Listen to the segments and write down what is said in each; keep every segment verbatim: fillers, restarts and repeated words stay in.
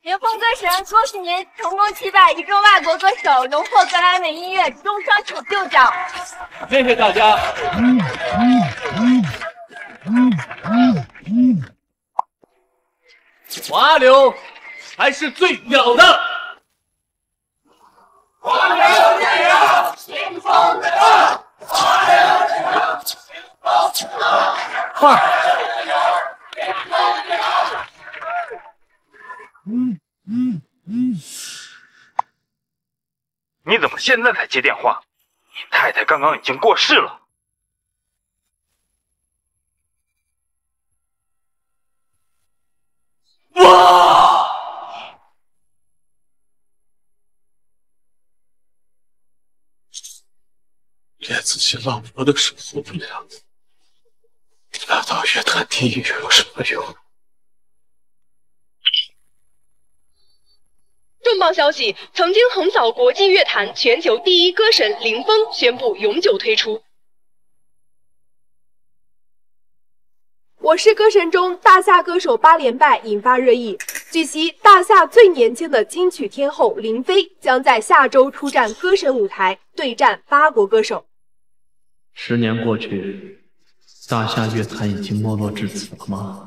林峰歌神，恭喜您成功击败一众外国歌手，荣获格莱美音乐终生成就奖。 谢谢大家。嗯嗯嗯嗯嗯、华流才是最屌的。 华流电影，清风的歌，华流电影，清风的歌， 快！ 嗯嗯嗯， 你怎么现在才接电话？你太太刚刚已经过世了。 哇！连自己老婆都守护不了，那到乐坛第一有什么用？ 重磅消息！曾经横扫国际乐坛、全球第一歌神林峰宣布永久退出。 我是歌神中大夏歌手八连败引发热议。据悉，大夏最年轻的金曲天后林飞将在下周出战歌神舞台，对战八国歌手。 十年过去，大夏乐坛已经没落至此了吗？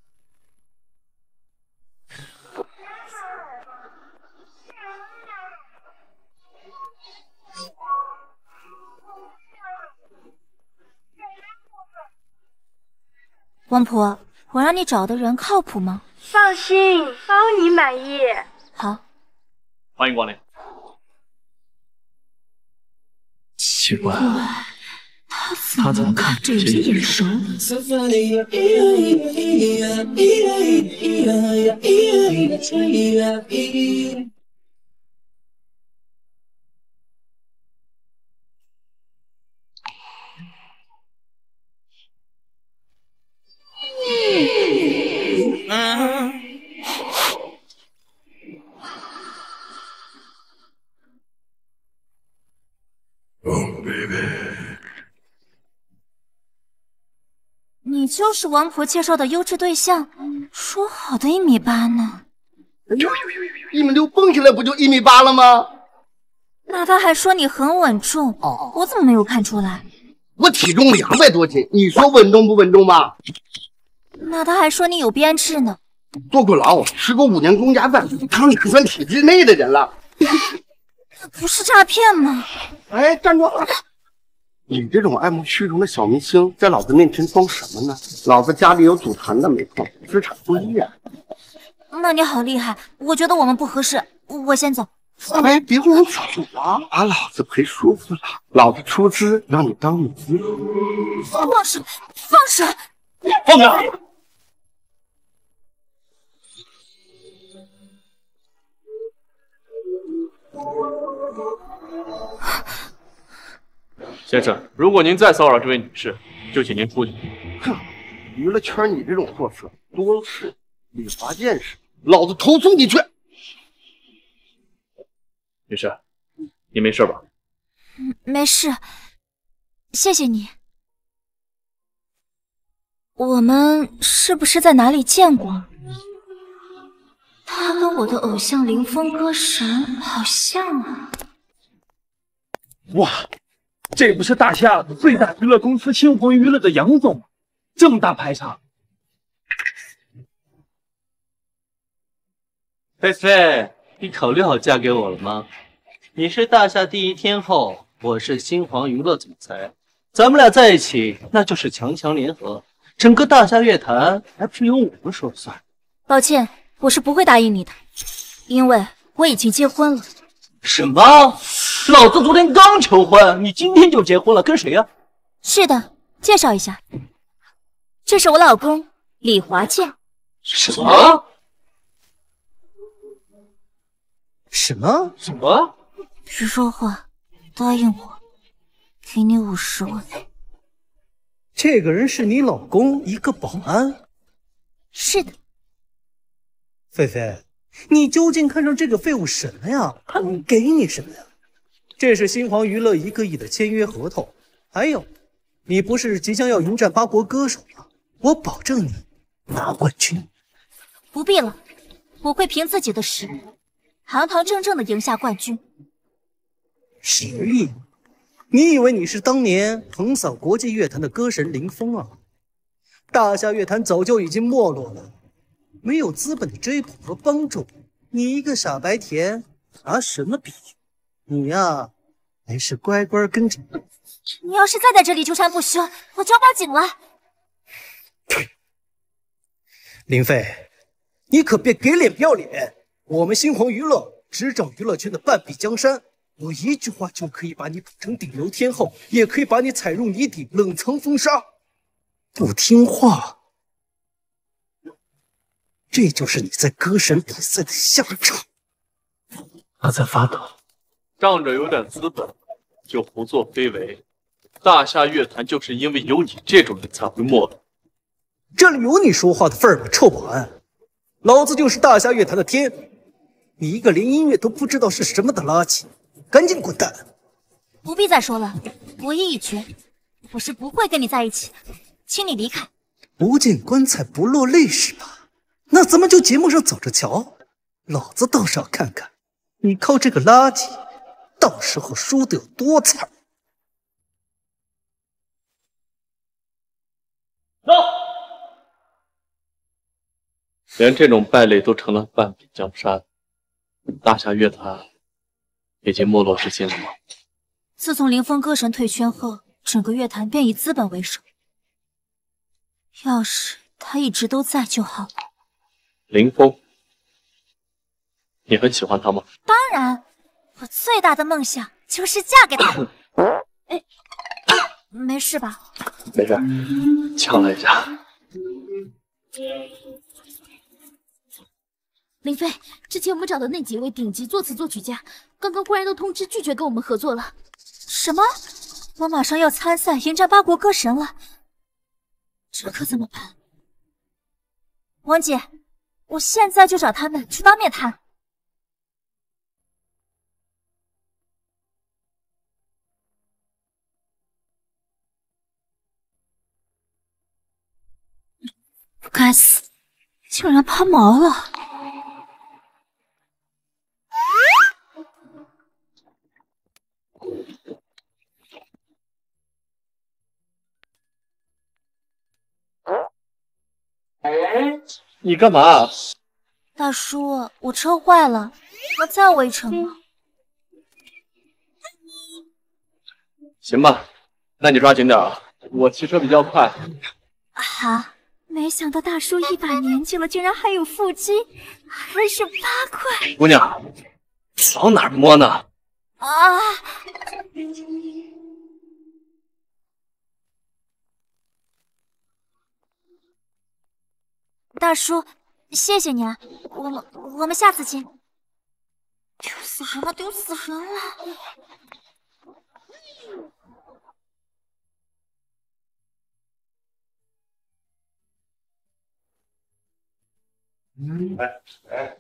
王婆，我让你找的人靠谱吗？ 放心，包你满意。 好， 欢迎光临。 奇怪， 他怎么看着有些眼熟？你就是王婆介绍的优质对象，说好的一米八呢？ 哎呦，一米六蹦起来不就一米八了吗？ 那他还说你很稳重，哦，我怎么没有看出来？ 我体重两百多斤，你说稳重不稳重吧？ 那他还说你有编制呢。 坐过牢，吃过五年公家饭，当然算体制内的人了。 不是诈骗吗？ 哎，站住！你这种爱慕虚荣的小明星，在老子面前装什么呢？老子家里有祖传的没错，资产不一啊。 那你好厉害，我觉得我们不合适，我先走。 哎，别跟我走啊！把老子陪舒服了，老子出资让你当女婿。 放手！放手！ 放开！先生，如果您再骚扰这位女士，就请您出去。 哼，娱乐圈你这种货色多是，李华健是，老子投诉你去！ 女士，你没事吧？ 嗯，没事，谢谢你。我们是不是在哪里见过？他跟我的偶像林峰歌神好像啊！ 哇！这不是大夏最大娱乐公司星魂娱乐的杨总吗？这么大排场！ 菲菲，你考虑好嫁给我了吗？你是大夏第一天后，我是星皇娱乐总裁，咱们俩在一起那就是强强联合，整个大夏乐坛还不是由我们说了算。 抱歉，我是不会答应你的，因为我已经结婚了。 什么？老子昨天刚求婚，你今天就结婚了，跟谁呀？ 是的，介绍一下，这是我老公李华健。 什么？ 什么？ 什么？ 别说话，答应我，给你五十万。 这个人是你老公，一个保安？ 是的。 菲菲，你究竟看上这个废物什么呀？他能给你什么呀？这是星皇娱乐一个亿的签约合同，还有，你不是即将要迎战八国歌手吗？我保证你拿冠军。 不必了， 我会凭自己的实力，堂堂正正的赢下冠军。 实力？你以为你是当年横扫国际乐坛的歌神林峰啊？大夏乐坛早就已经没落了，没有资本的追捧和帮助，你一个傻白甜拿什么比？你呀，还是乖乖跟着。 你要是再在这里纠缠不休，我就要报警了。 林飞，你可别给脸不要脸！我们星皇娱乐执掌娱乐圈的半壁江山，我一句话就可以把你捧成顶流天后，也可以把你踩入泥底冷藏封杀。不听话，这就是你在歌神比赛的下场。 他在发抖，仗着有点资本就胡作非为。大夏乐坛就是因为有你这种人才会没落。 这里有你说话的份儿吗，臭保安？老子就是大夏乐坛的天，你一个连音乐都不知道是什么的垃圾，赶紧滚蛋！ 不必再说了，我意已决，我是不会跟你在一起的，请你离开。 不见棺材不落泪是吧？那咱们就节目上走着瞧，老子倒是要看看你靠这个垃圾，到时候输得有多惨。 走。连这种败类都成了半壁江山，大夏乐坛已经没落至今了吗？ 自从林峰歌神退圈后，整个乐坛便以资本为首。要是他一直都在就好了。 林峰，你很喜欢他吗？ 当然，我最大的梦想就是嫁给他。哎，没事吧？ 没事，呛了一下。 林飞，之前我们找的那几位顶级作词作曲家，刚刚忽然都通知拒绝跟我们合作了。 什么？我马上要参赛迎战八国歌神了，这可怎么办？王姐，我现在就找他们去当面谈。该死，竟然抛锚了！ 你干嘛？ 大叔，我车坏了，能载我一程吗？ 行吧，那你抓紧点啊，我骑车比较快。 好，没想到大叔一把年纪了，竟然还有腹肌，还是八块。 姑娘，往哪儿摸呢？ 啊！大叔，谢谢你啊，我们我们下次见。丢死人了，丢死人了！ 哎哎，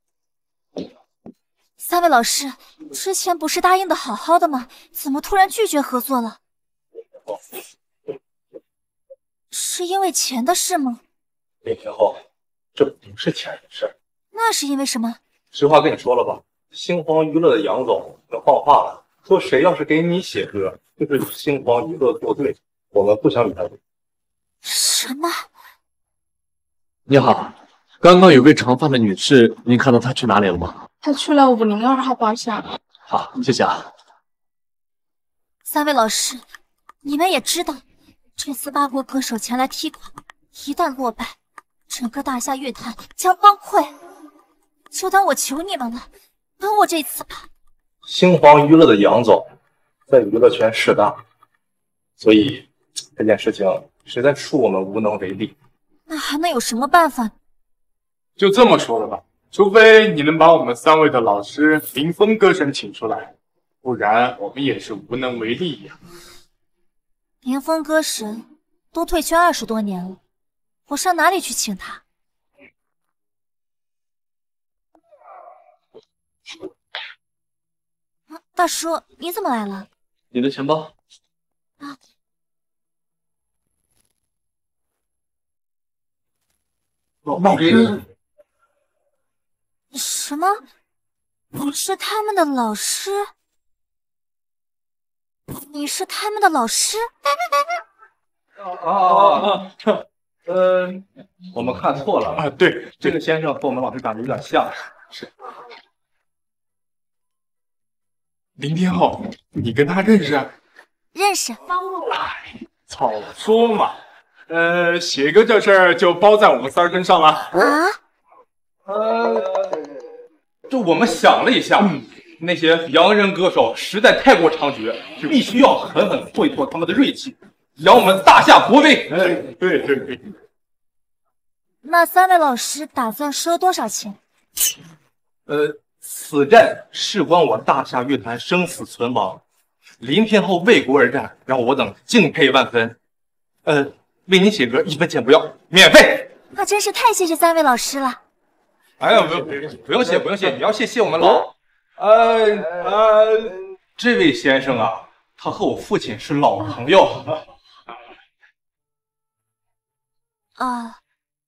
三位老师，之前不是答应的好好的吗？怎么突然拒绝合作了？是因为钱的事吗？ 林天后，这不是钱的事。 那是因为什么？ 实话跟你说了吧，星皇娱乐的杨总跟放话了，说谁要是给你写歌，就是星皇娱乐作对，我们不想与他对。 什么？ 你好，刚刚有位长发的女士，您看到她去哪里了吗？ 她去了五零二号包厢。 好，谢谢啊。 三位老师，你们也知道，这次八国歌手前来踢馆，一旦落败，整个大夏乐坛将崩溃。就当我求你们了，帮我这次吧。 星皇娱乐的杨总在娱乐圈势大，所以这件事情实在恕我们无能为力。 那还能有什么办法？ 就这么说了吧，除非你能把我们三位的老师林峰歌神请出来，不然我们也是无能为力呀。 林峰歌神都退圈二十多年了，我上哪里去请他？啊，大叔，你怎么来了？ 你的钱包。 啊。 老师， 什么？你是他们的老师？你是他们的老师？ 啊啊啊！呃，我们看错了啊。对，这个先生和我们老师长得有点像。是。 林天昊，你跟他认识啊？ 认识。 哎，早说嘛！呃，写歌这事儿就包在我们三儿身上了。 啊？ 呃，就我们想了一下，嗯、那些洋人歌手实在太过猖獗，必须要狠狠挫一挫他们的锐气，扬我们大夏国威。哎，对对对。 那三位老师打算收多少钱？ 呃，此战事关我大夏乐坛生死存亡，临天后为国而战，让我等敬佩万分。呃，为您写歌一分钱不要，免费。 那真是太谢谢三位老师了。 哎呀，不用不用谢不用谢，你要谢谢我们老。呃呃，这位先生啊，他和我父亲是老朋友。 啊，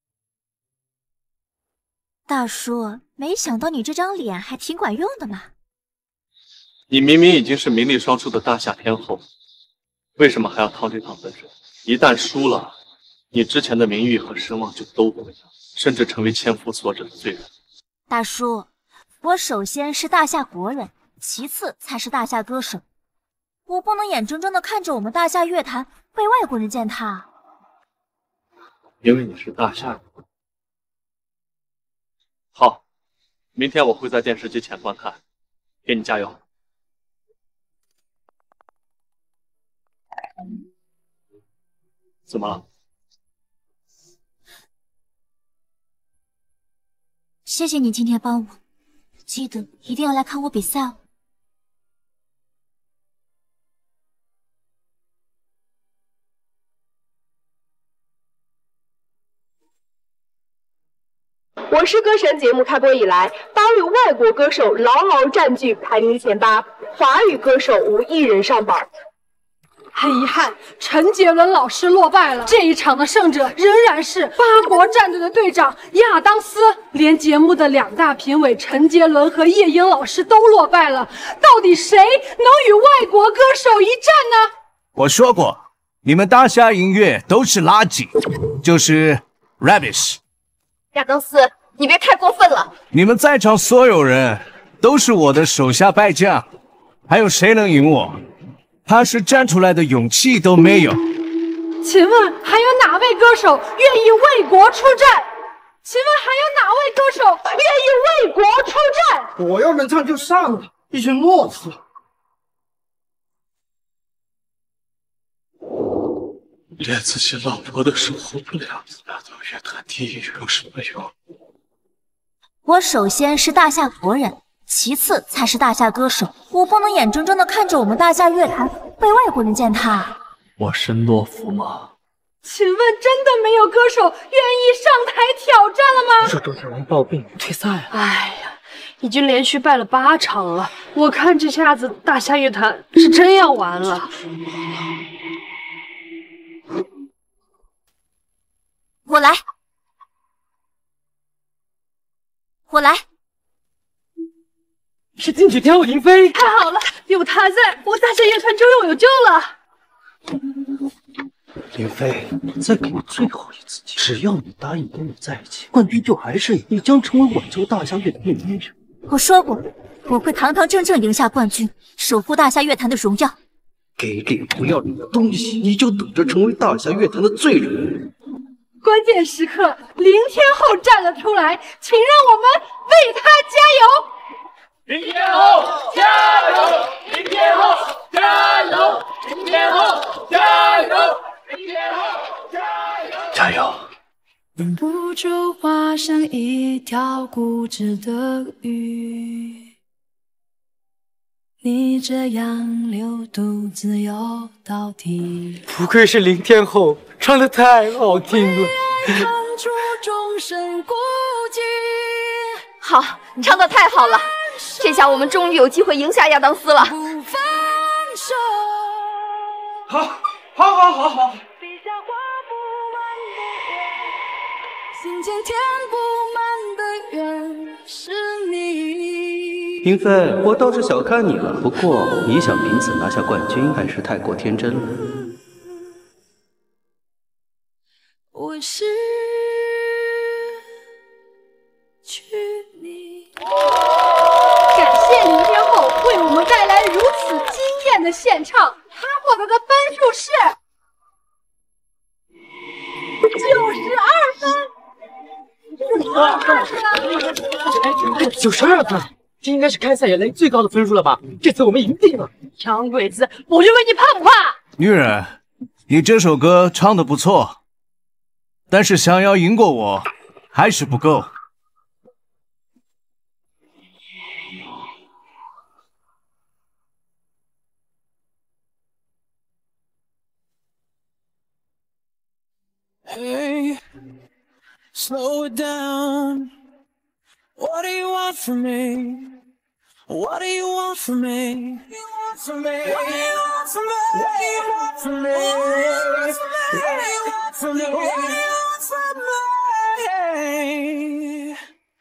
大叔，没想到你这张脸还挺管用的嘛。 你明明已经是名利双收的大夏天后，为什么还要趟这趟浑水？一旦输了，你之前的名誉和声望就都毁了，甚至成为千夫所指的罪人。 大叔，我首先是大夏国人，其次才是大夏歌手，我不能眼睁睁的看着我们大夏乐坛被外国人践踏。 因为你是大夏人。好，明天我会在电视机前观看，给你加油。怎么了？ 谢谢你今天帮我，记得一定要来看我比赛哦。 《我是歌神》节目开播以来，八位外国歌手牢牢占据排名前八，华语歌手无一人上榜。 很遗憾，陈杰伦老师落败了。这一场的胜者仍然是八国战队的队长亚当斯。连节目的两大评委陈杰伦和叶英老师都落败了，到底谁能与外国歌手一战呢？ 我说过，你们大夏音乐都是垃圾，就是 rubbish。 亚当斯，你别太过分了！ 你们在场所有人都是我的手下败将，还有谁能赢我？他是站出来的勇气都没有。 请问还有哪位歌手愿意为国出战？请问还有哪位歌手愿意为国出战？ 我要能唱就上了，一群懦夫！ 连自己老婆都守护不了，拿到乐坛第一有什么用？ 我首先是大夏国人，其次才是大夏歌手，我不能眼睁睁的看着我们大夏乐坛被外国人践踏。 我是懦夫吗？ 请问真的没有歌手愿意上台挑战了吗？ 这周杰伦暴病退赛了。 哎呀，已经连续败了八场了，我看这下子大夏乐坛是真要完了。 我来，我来。 是金曲天后林飞， 太好了，有他在，我大夏乐团终于有救了。 林飞，再给你最后一次机会，只要你答应跟我在一起，冠军就还是你，你将成为挽救大夏乐坛的英雄。 我说过，我会堂堂正正赢下冠军，守护大夏乐坛的荣耀。 给脸不要脸的东西，你就等着成为大夏乐坛的罪人！ 关键时刻，林天后站了出来，请让我们为他加油！ 林天后加油！林天后加油！林天后加油！林天后加油！ 加油！ 忍不住化成一条固执的鱼，你这样流独自游到底。 不愧是林天后，唱得太好听了。 唱出众生孤寂。 好，唱得太好了！这下我们终于有机会赢下亚当斯了。 好，好，好，好，好。 心间填不满的缘，是英妃，我倒是小看你了，不过你想凭此拿下冠军，还是太过天真了。 我失去你。 感谢林天后为我们带来如此惊艳的献唱，她获得的分数是九十二分。九十二分，这应该是开赛以来最高的分数了吧？这次我们赢定了！ 洋鬼子，我就问你怕不怕？ 女人，你这首歌唱得不错，但是想要赢过我，还是不够。 Hey, slow it down. What do you want from me? What do you want from me? What do you want from me? What do you want from me? What do you want from me? What do you want from me? What do you want from me?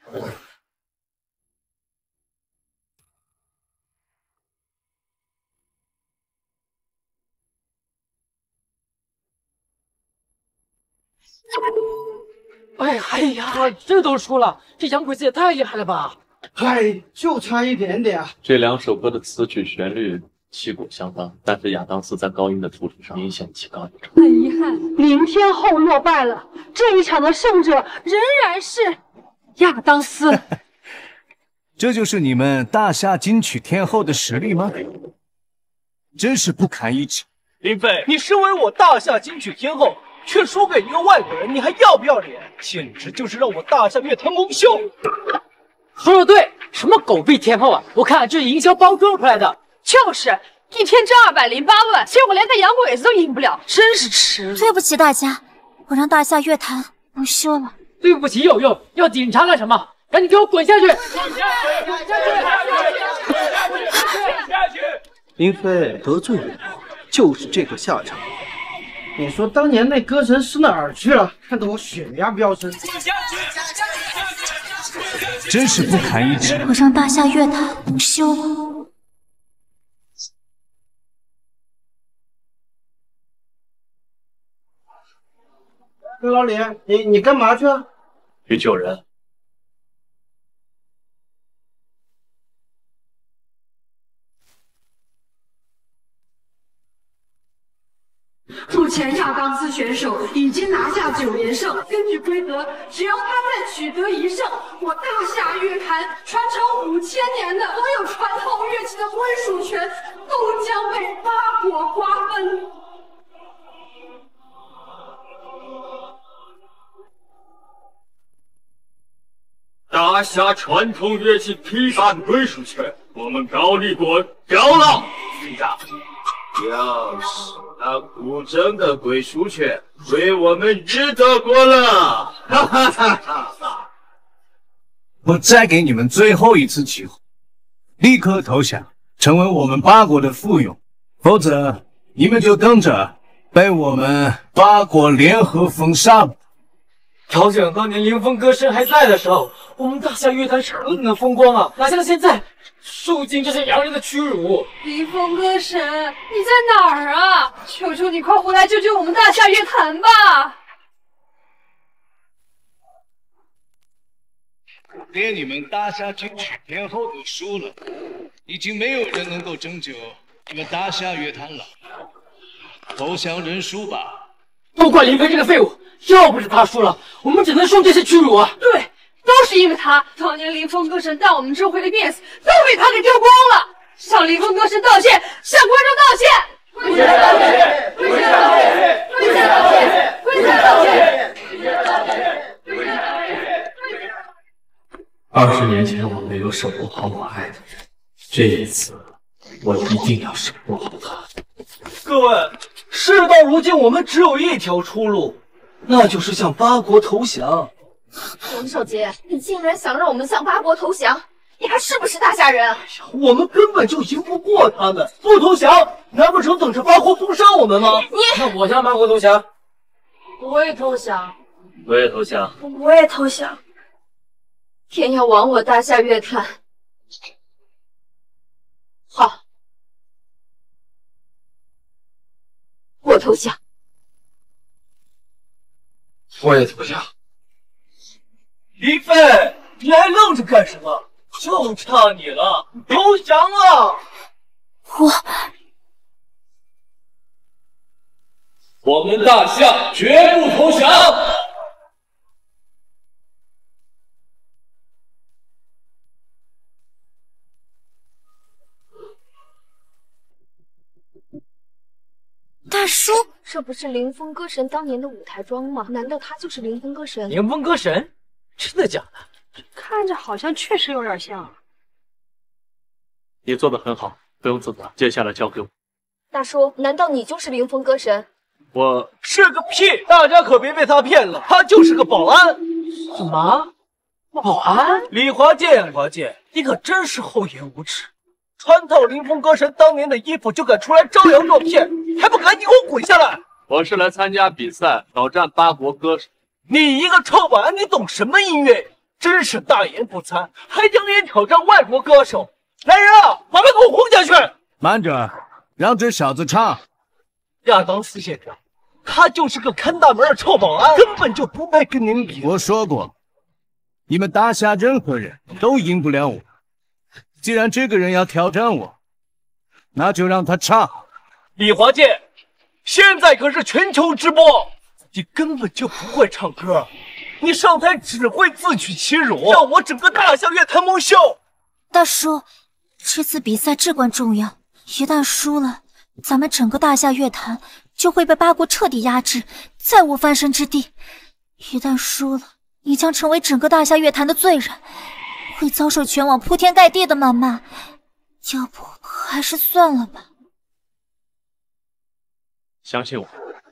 哎哎呀，这都输了，这洋鬼子也太厉害了吧！ 哎，就差一点点。 这两首歌的词曲旋律旗鼓相当，但是亚当斯在高音的处理上明显棋高一筹。 很遗憾，林天后落败了。这一场的胜者仍然是亚当斯。 这就是你们大夏金曲天后的实力吗？真是不堪一击。 林飞，你身为我大夏金曲天后，却输给一个外国人，你还要不要脸？简直就是让我大夏乐坛蒙羞！ 说的对，什么狗屁天后啊！我看这是营销包装出来的。 就是一天挣二百零八万，结果连他洋鬼子都赢不了，真是耻辱！ 对不起大家，我让大夏乐坛蒙羞了。 对不起有用，要警察干什么？赶紧给我滚下去！滚下去！林飞得罪人，就是这个下场。 你说当年那歌神是哪儿去了？看得我血压飙升。 真是不堪一击！ 我让大夏乐坛蒙羞了。 老李，你你干嘛去啊？ 去救人。 目前亚当斯选手已经拿下九连胜。根据规则，只要他再取得一胜，我大夏乐坛传承五千年的所有传统乐器的归属权都将被八国瓜分。 大夏传统乐器批判归属权，我们高丽国交了。队长， 就是那古筝的归属权归我们日德国了。哈哈哈哈！ 我再给你们最后一次机会，立刻投降，成为我们八国的附庸，否则你们就等着被我们八国联合封杀吧。 调整当年林峰歌声还在的时候，我们大夏乐坛是何等的风光啊！哪像现在，受尽这些洋人的屈辱。 林峰歌神，你在哪儿啊？求求你快回来救救我们大夏乐坛吧！ 连你们大夏金曲天后都输了，已经没有人能够拯救你们大夏乐坛了。投降认输吧！ 都怪林飞这个废物！要不是他输了，我们只能受这些屈辱啊！ 对，都是因为他。当年林峰歌神带我们周回的面子都被他给丢光了。向林峰歌神道歉，向观众道歉！跪下道歉！跪下道歉！跪下道歉！跪下道歉！跪下道歉！跪下道歉！ 二十年前我没有守护好我爱的人，这一次我一定要守护好他。 各位，事到如今，我们只有一条出路。那就是向八国投降。 龙少杰，你竟然想让我们向八国投降？你还是不是大夏人？ 我们根本就赢不过他们，不投降，难不成等着八国封杀我们吗？ 你，那我向八国投降。 我也投降。 我也投降。 我也投降。天要亡我大夏乐坛， 我投降。 我也投降。 林飞，你还愣着干什么？就差你了，投降啊！ 我。 我们大夏绝不投降！ 大叔， 这不是凌风歌神当年的舞台妆吗？难道他就是凌风歌神？ 凌风歌神？真的假的？ 看着好像确实有点像。 你做的很好，不用自责。接下来交给我。 大叔，难道你就是凌风歌神？ 我是个屁！大家可别被他骗了，他就是个保安。什么？保安？李华健，李华健，你可真是厚颜无耻！穿透凌风歌神当年的衣服就敢出来招摇撞骗，还不赶紧给我滚下来！ 我是来参加比赛，挑战八国歌手。 你一个臭保安，你懂什么音乐？真是大言不惭，还扬言挑战外国歌手！来人啊，把他给我轰下去！ 慢着，让这小子唱。 亚当斯县长，他就是个看大门的臭保安，根本就不配跟您比。 我说过，你们大夏任何人都赢不了我。既然这个人要挑战我，那就让他唱。 李华健，现在可是全球直播，你根本就不会唱歌，你上台只会自取其辱，让我整个大夏乐坛蒙羞。 大叔，这次比赛至关重要，一旦输了。 咱们整个大夏乐坛就会被八国彻底压制，再无翻身之地。一旦输了，你将成为整个大夏乐坛的罪人，会遭受全网铺天盖地的谩骂。要不还是算了吧。 相信我，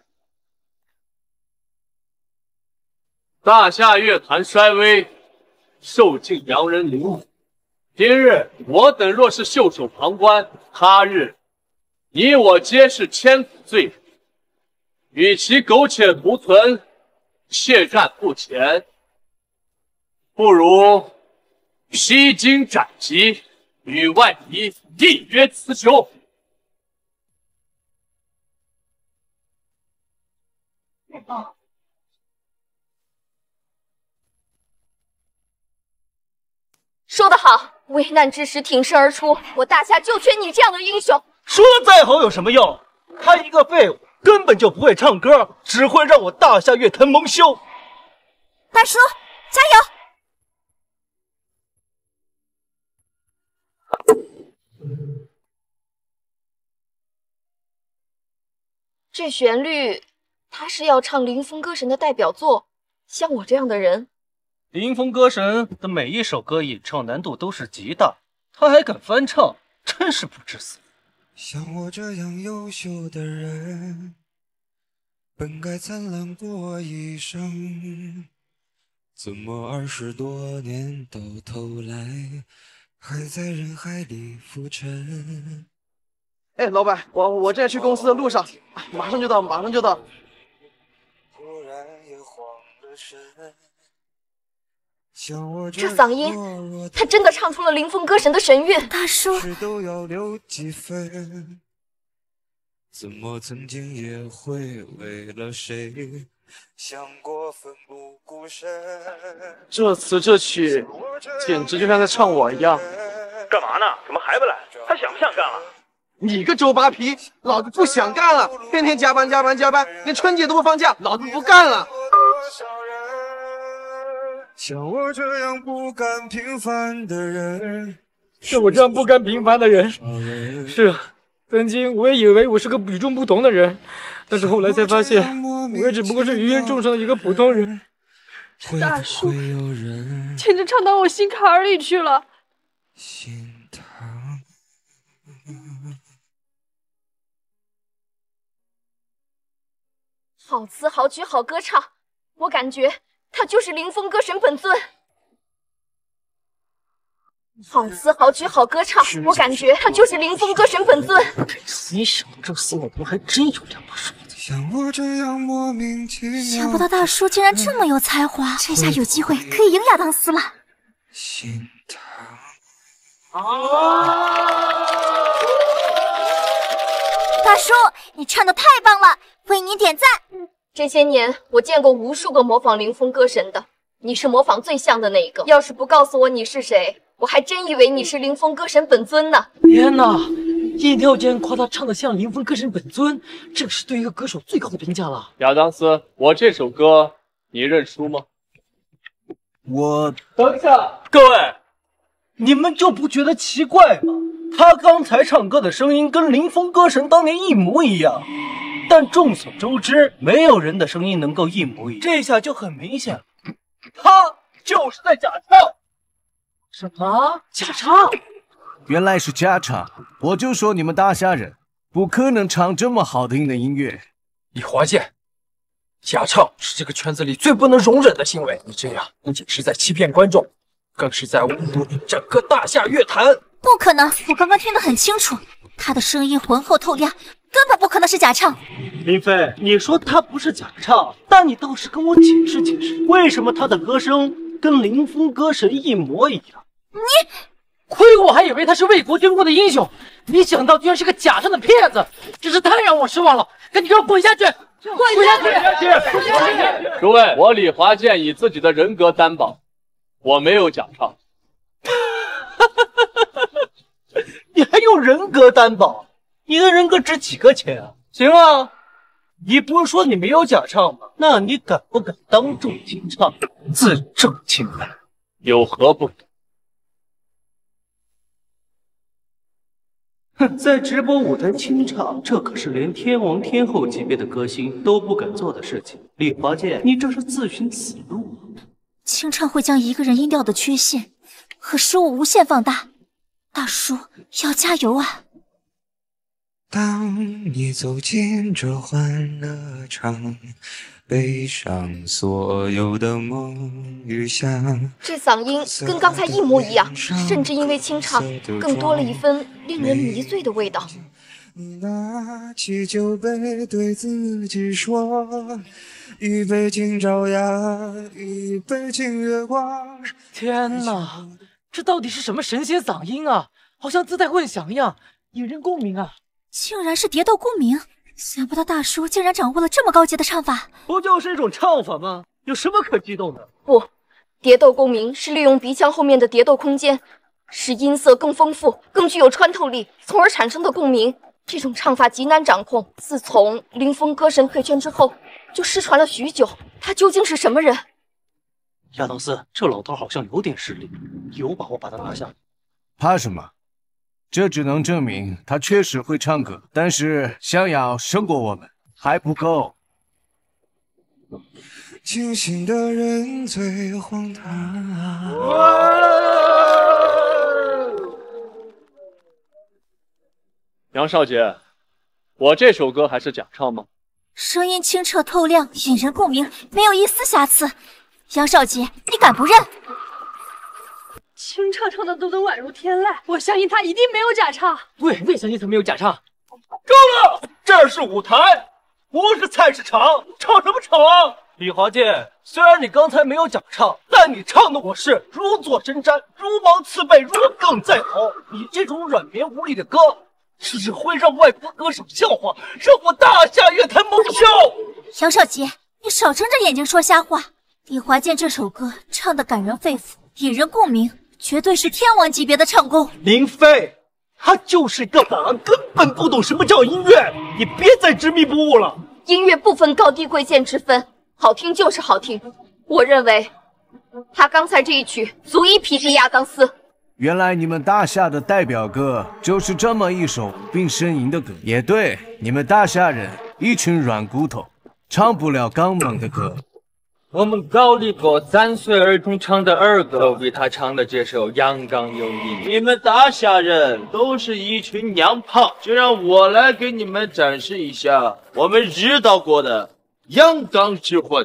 大夏乐坛衰微，受尽洋人凌辱。今日我等若是袖手旁观，他日。 你我皆是千古罪人，与其苟且图存、怯战不前，不如披荆斩棘，与外敌一决雌雄。 说得好，危难之时挺身而出，我大夏就缺你这样的英雄。 说的再好有什么用？他一个废物，根本就不会唱歌，只会让我大夏乐坛蒙羞。 大叔，加油！ 这旋律，他是要唱凌风歌神的代表作，像我这样的人， 凌风歌神的每一首歌演唱难度都是极大，他还敢翻唱，真是不知死。 像我这样优秀的人，本该灿烂过一生，怎么二十多年到头来，还在人海里浮沉？ 哎，老板，我我正在去公司的路上，马上就到，马上就到。 突然也慌了神。像我这嗓音，他真的唱出了凌风歌神的神韵。 大叔， 都要留几分，怎么曾经也会为了谁想过奋不顾身？ 这词这曲，简直就像在唱我一样。 干嘛呢？怎么还不来？还想不想干了？ 你个周扒皮，老子不想干了，天天加班加班加班，连春节都不放假，老子不干了。 像我这样不甘平凡的人， 像我这样不甘平凡的人，是啊，曾经我也以为我是个与众不同的人，但是后来才发现，我也只不过是芸芸众生的一个普通人。 大叔，简直唱到我心坎里去了。 心疼。 好词好曲好歌唱，我感觉。 他就是凌风歌神本尊，好词好曲好歌唱，我感觉他就是凌风歌神本尊。 没想到这死老头还真有两把刷子。 像我这样莫名其妙， 想不到大叔竟然这么有才华，这下有机会可以赢亚当斯了。 心疼。 大叔，你唱的太棒了， 为你点赞。 这些年我见过无数个模仿凌风歌神的，你是模仿最像的那一个。要是不告诉我你是谁，我还真以为你是凌风歌神本尊呢。 天哪！一条间夸他唱得像凌风歌神本尊，这个是对一个歌手最高的评价了。 亚当斯，我这首歌你认输吗？ 我等一下，各位，你们就不觉得奇怪吗？他刚才唱歌的声音跟凌风歌神当年一模一样，但众所周知，没有人的声音能够一模一样，这下就很明显了，他就是在假唱。 什么？假唱？ 原来是假唱，我就说你们大夏人不可能唱这么好听的音乐。 李华健，假唱是这个圈子里最不能容忍的行为。你这样不仅是在欺骗观众，更是在侮辱整个大夏乐坛。 不可能，我刚刚听得很清楚，他的声音浑厚透亮，根本不可能是假唱。 林飞，你说他不是假唱，但你倒是跟我解释解释，为什么他的歌声跟凌风歌神一模一样？ 你。 亏我还以为他是为国捐国的英雄，没想到居然是个假唱的骗子，真是太让我失望了！赶紧给我滚下去！滚下去！滚下去！ 诸位，我李华健以自己的人格担保，我没有假唱。 你还用人格担保？你的人格值几个钱啊？行啊，你不是说你没有假唱吗？那你敢不敢当众清唱，自证清白？ 有何不敢？ 哼，在直播舞台清唱，这可是连天王天后级别的歌星都不敢做的事情。李华健，你这是自寻死路啊！ 清唱会将一个人音调的缺陷和失误无限放大，大叔要加油啊！ 当你走进这欢乐场，背上所有的梦与想， 这嗓音跟刚才一模一样，甚至因为清唱更多了一分令人迷醉的味道。 你拿起酒杯对自己说，一杯敬朝阳，一杯敬月光。 天哪，这到底是什么神仙嗓音啊？好像自带混响一样，引人共鸣啊！ 竟然是蝶斗共鸣，想不到大叔竟然掌握了这么高级的唱法。 不就是一种唱法吗？有什么可激动的？ 不，蝶斗共鸣是利用鼻腔后面的蝶斗空间，使音色更丰富、更具有穿透力，从而产生的共鸣。这种唱法极难掌控，自从凌风歌神退圈之后，就失传了许久。他究竟是什么人？ 亚当斯，这老头好像有点实力，有把握把他拿下。 怕什么？这只能证明他确实会唱歌，但是想要胜过我们还不够。 清醒的人最荒唐。 杨少杰，我这首歌还是假唱吗？ 声音清澈透亮，引人共鸣，没有一丝瑕疵。杨少杰，你敢不认？ 清唱唱的都能宛如天籁，我相信他一定没有假唱。 对，我也相信他没有假唱。 够了，这是舞台，不是菜市场，吵什么吵啊！李华健，虽然你刚才没有假唱，但你唱的我是如坐针毡，如芒刺背，如鲠在喉。你这种软绵无力的歌，只会让外国歌手笑话，让我大夏乐坛蒙羞。 杨少杰，你少睁着眼睛说瞎话。李华健这首歌唱得感人肺腑，引人共鸣。绝对是天王级别的唱功。 林飞，他就是个保安，根本不懂什么叫音乐。你别再执迷不悟了。 音乐不分高低贵贱之分，好听就是好听。我认为，他刚才这一曲足以匹敌亚当斯。 原来你们大夏的代表歌就是这么一首并呻吟的歌。也对，你们大夏人一群软骨头，唱不了刚猛的歌。 我们高丽国三岁儿童唱的儿歌，都比他唱的这首阳刚有力。 你们大夏人都是一群娘炮，就让我来给你们展示一下我们日到国的阳刚之魂。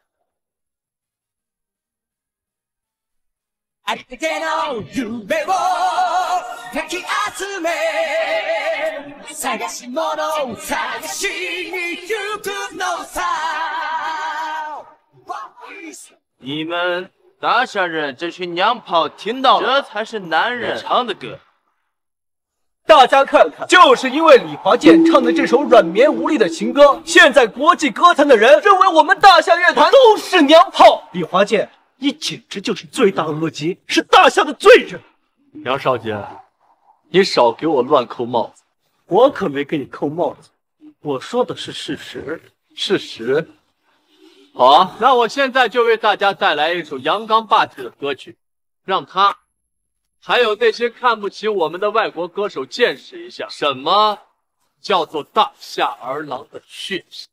你们大夏人这群娘炮听到，这才是男人唱的歌。 大家看看，就是因为李华健唱的这首软绵无力的情歌，现在国际歌坛的人认为我们大夏乐坛都是娘炮。李华健，你简直就是罪大恶极，是大夏的罪人。 杨少杰，你少给我乱扣帽子， 我可没给你扣帽子，我说的是事实。 事实。好啊，那我现在就为大家带来一首阳刚霸气的歌曲，让他还有那些看不起我们的外国歌手见识一下什么叫做大夏儿郎的血性。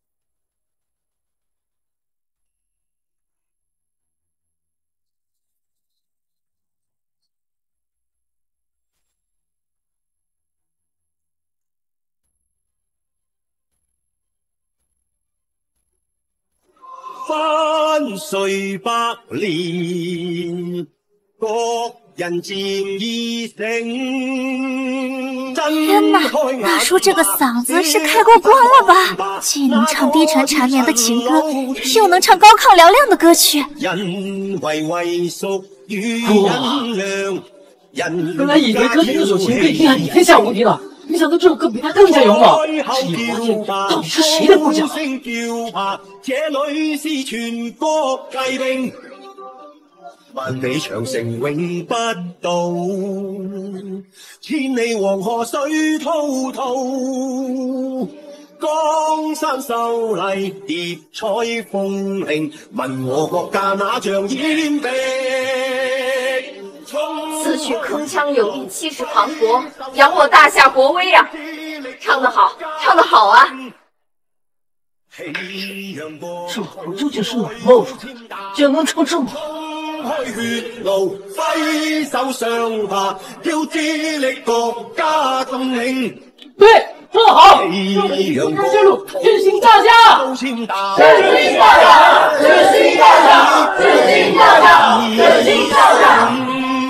翻歲百年，各人漸已醒。 天哪，大叔这个嗓子是開過光了吧？既能唱低沉缠绵的情歌，又能唱高亢嘹亮的歌曲。 人為為屬於人良，人本來以為歌曲這首情歌已經很天下無敵了，沒想到這首歌比它更加勇猛。這李華健到底是誰的部將？ 這裏是全國計兵，萬里長城永不到，千里黃河水滔滔，江山秀麗，疊彩鳳翎，問我國家哪像煙壁。 此曲铿锵有力，气势磅礴，扬我大夏国威啊！唱得好，唱得好啊！ 这老头究竟是哪冒出来的，竟然能唱这么好？ 血路揮手上下，要致力國家統領。 對，唱得好！讓我們一同加入，振興大夏！振興大夏！振興大夏！振興大夏！振興大夏！振興大夏！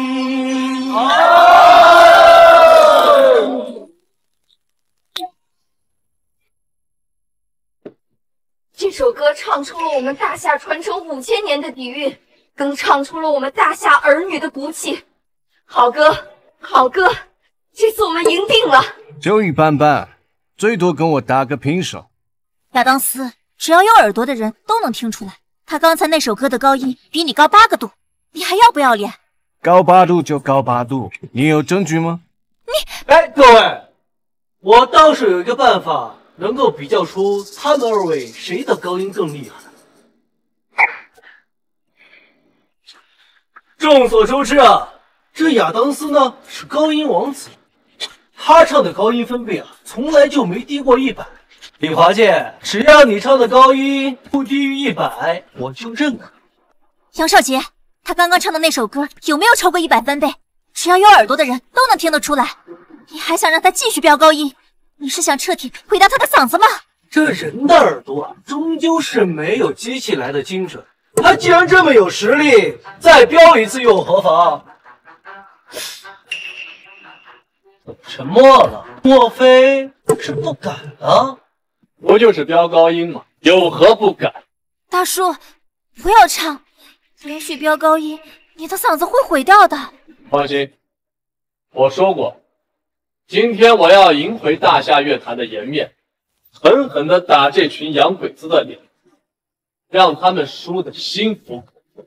这首歌唱出了我们大夏传承五千年的底蕴，更唱出了我们大夏儿女的骨气。好歌，好歌，这次我们赢定了。 就一般般，最多跟我打个平手。 亚当斯，只要有耳朵的人都能听出来，他刚才那首歌的高音比你高八个度，你还要不要脸？ 高八度就高八度，你有证据吗？ 你，哎，各位，我倒是有一个办法，能够比较出他们二位谁的高音更厉害。众所周知啊，这亚当斯呢是高音王子，他唱的高音分贝啊，从来就没低过一百。李华健，只要你唱的高音不低于一百，我就认可。 杨少杰。他刚刚唱的那首歌有没有超过一百分贝？只要有耳朵的人都能听得出来。你还想让他继续飙高音？你是想彻底毁掉他的嗓子吗？ 这人的耳朵终究是没有机器来的精准。他既然这么有实力，再飙一次又何妨？怎么沉默了？莫非是不敢了？ 不就是飙高音吗？有何不敢？ 大叔，不要唱。连续飙高音，你的嗓子会毁掉的。 放心，我说过，今天我要赢回大夏乐坛的颜面，狠狠地打这群洋鬼子的脸，让他们输得心服口服。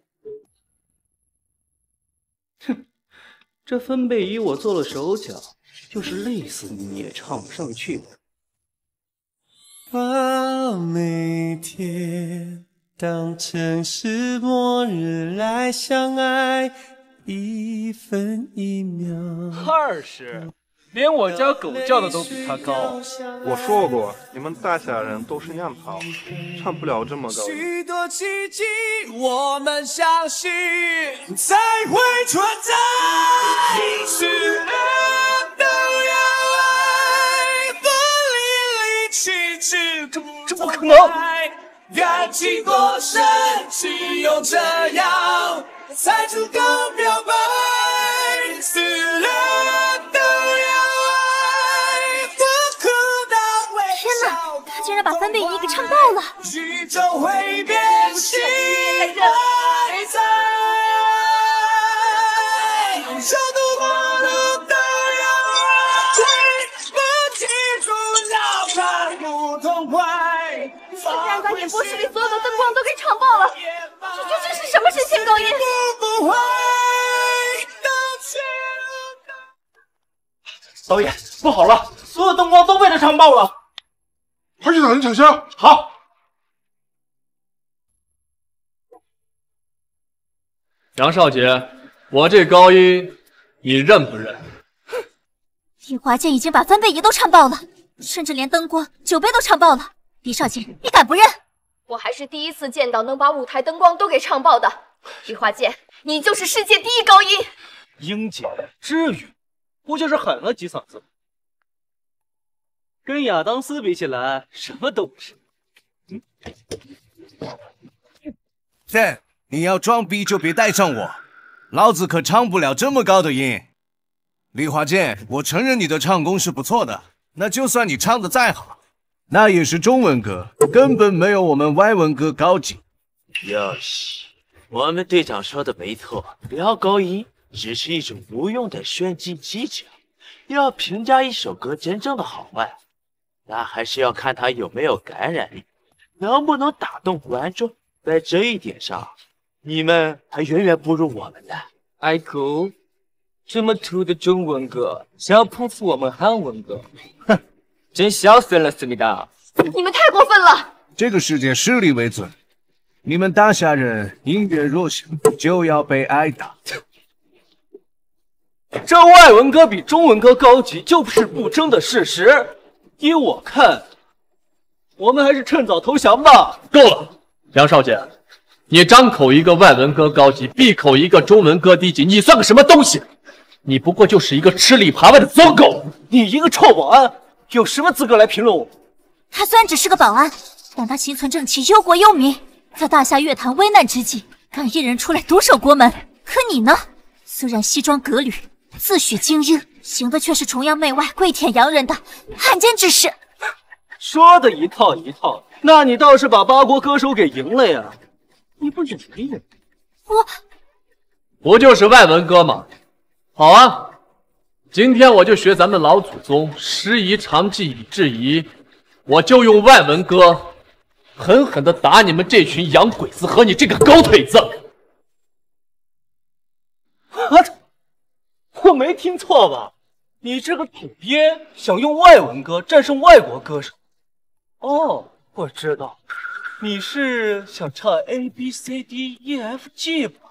哼，这分贝仪我做了手脚，就是累死你你也唱不上去的。 啊，每天当城市末日来相爱，一分一秒。 二十，连我家狗叫的都比他高。 我说过，你们大夏人都是娘炮，唱不了这么高。 许多奇迹，我们相信才会存在。是人都要爱，不离离弃，只这这不可能。 感情多深，只有这样才足够表白。死了都要爱，不哭到微笑。 天哪，他竟然把分贝仪给唱爆了！ 宇宙会变心还在，走多少路都要爱。 把演播室里所有的灯光都给场爆了，这究竟是什么神仙高音？ 导演，不好了，所有灯光都被他场爆了， 快去找人抢修。 好。 杨少杰，我这高音你认不认？ 李华健已经把分贝仪都唱爆了，甚至连灯光、酒杯都唱爆了。李少杰，你敢不认？ 我还是第一次见到能把舞台灯光都给唱爆的。李华健，你就是世界第一高音。 英姐，至于？不就是喊了几嗓子， 跟亚当斯比起来，什么都不是。 嗯，对，你要装逼就别带上我，老子可唱不了这么高的音。李华健，我承认你的唱功是不错的，那就算你唱的再好，那也是中文歌，根本没有我们外文歌高级。 哟西，我们队长说的没错，飙高音只是一种无用的炫技技巧。要评价一首歌真正的好坏，那还是要看它有没有感染力，能不能打动观众。在这一点上，你们还远远不如我们呢。 艾酷，这么土的中文歌，想要碰瓷我们韩文歌，哼，真小死了，思密达！ 你们太过分了！ 这个世界势力为尊，你们大夏人音乐弱小，就要被挨打。 这外文歌比中文歌高级，就是不争的事实。依我看，我们还是趁早投降吧。 够了，杨少杰，你张口一个外文歌高级，闭口一个中文歌低级，你算个什么东西？你不过就是一个吃里扒外的走狗。 你一个臭保安，有什么资格来评论我？ 他虽然只是个保安，但他心存正气，忧国忧民，在大夏乐坛危难之际，敢一人出来独守国门。可你呢？虽然西装革履，自诩精英，行的却是崇洋媚外、跪舔洋人的汉奸之事。 说的一套一套，那你倒是把八国歌手给赢了呀！你不忍没忍？ 我不就是外文歌吗？好啊，今天我就学咱们老祖宗师夷长技以制夷，我就用外文歌狠狠地打你们这群洋鬼子和你这个狗腿子！ 我我没听错吧？你这个土鳖想用外文歌战胜外国歌手？哦，我知道，你是想唱 A B C D E F G 吧？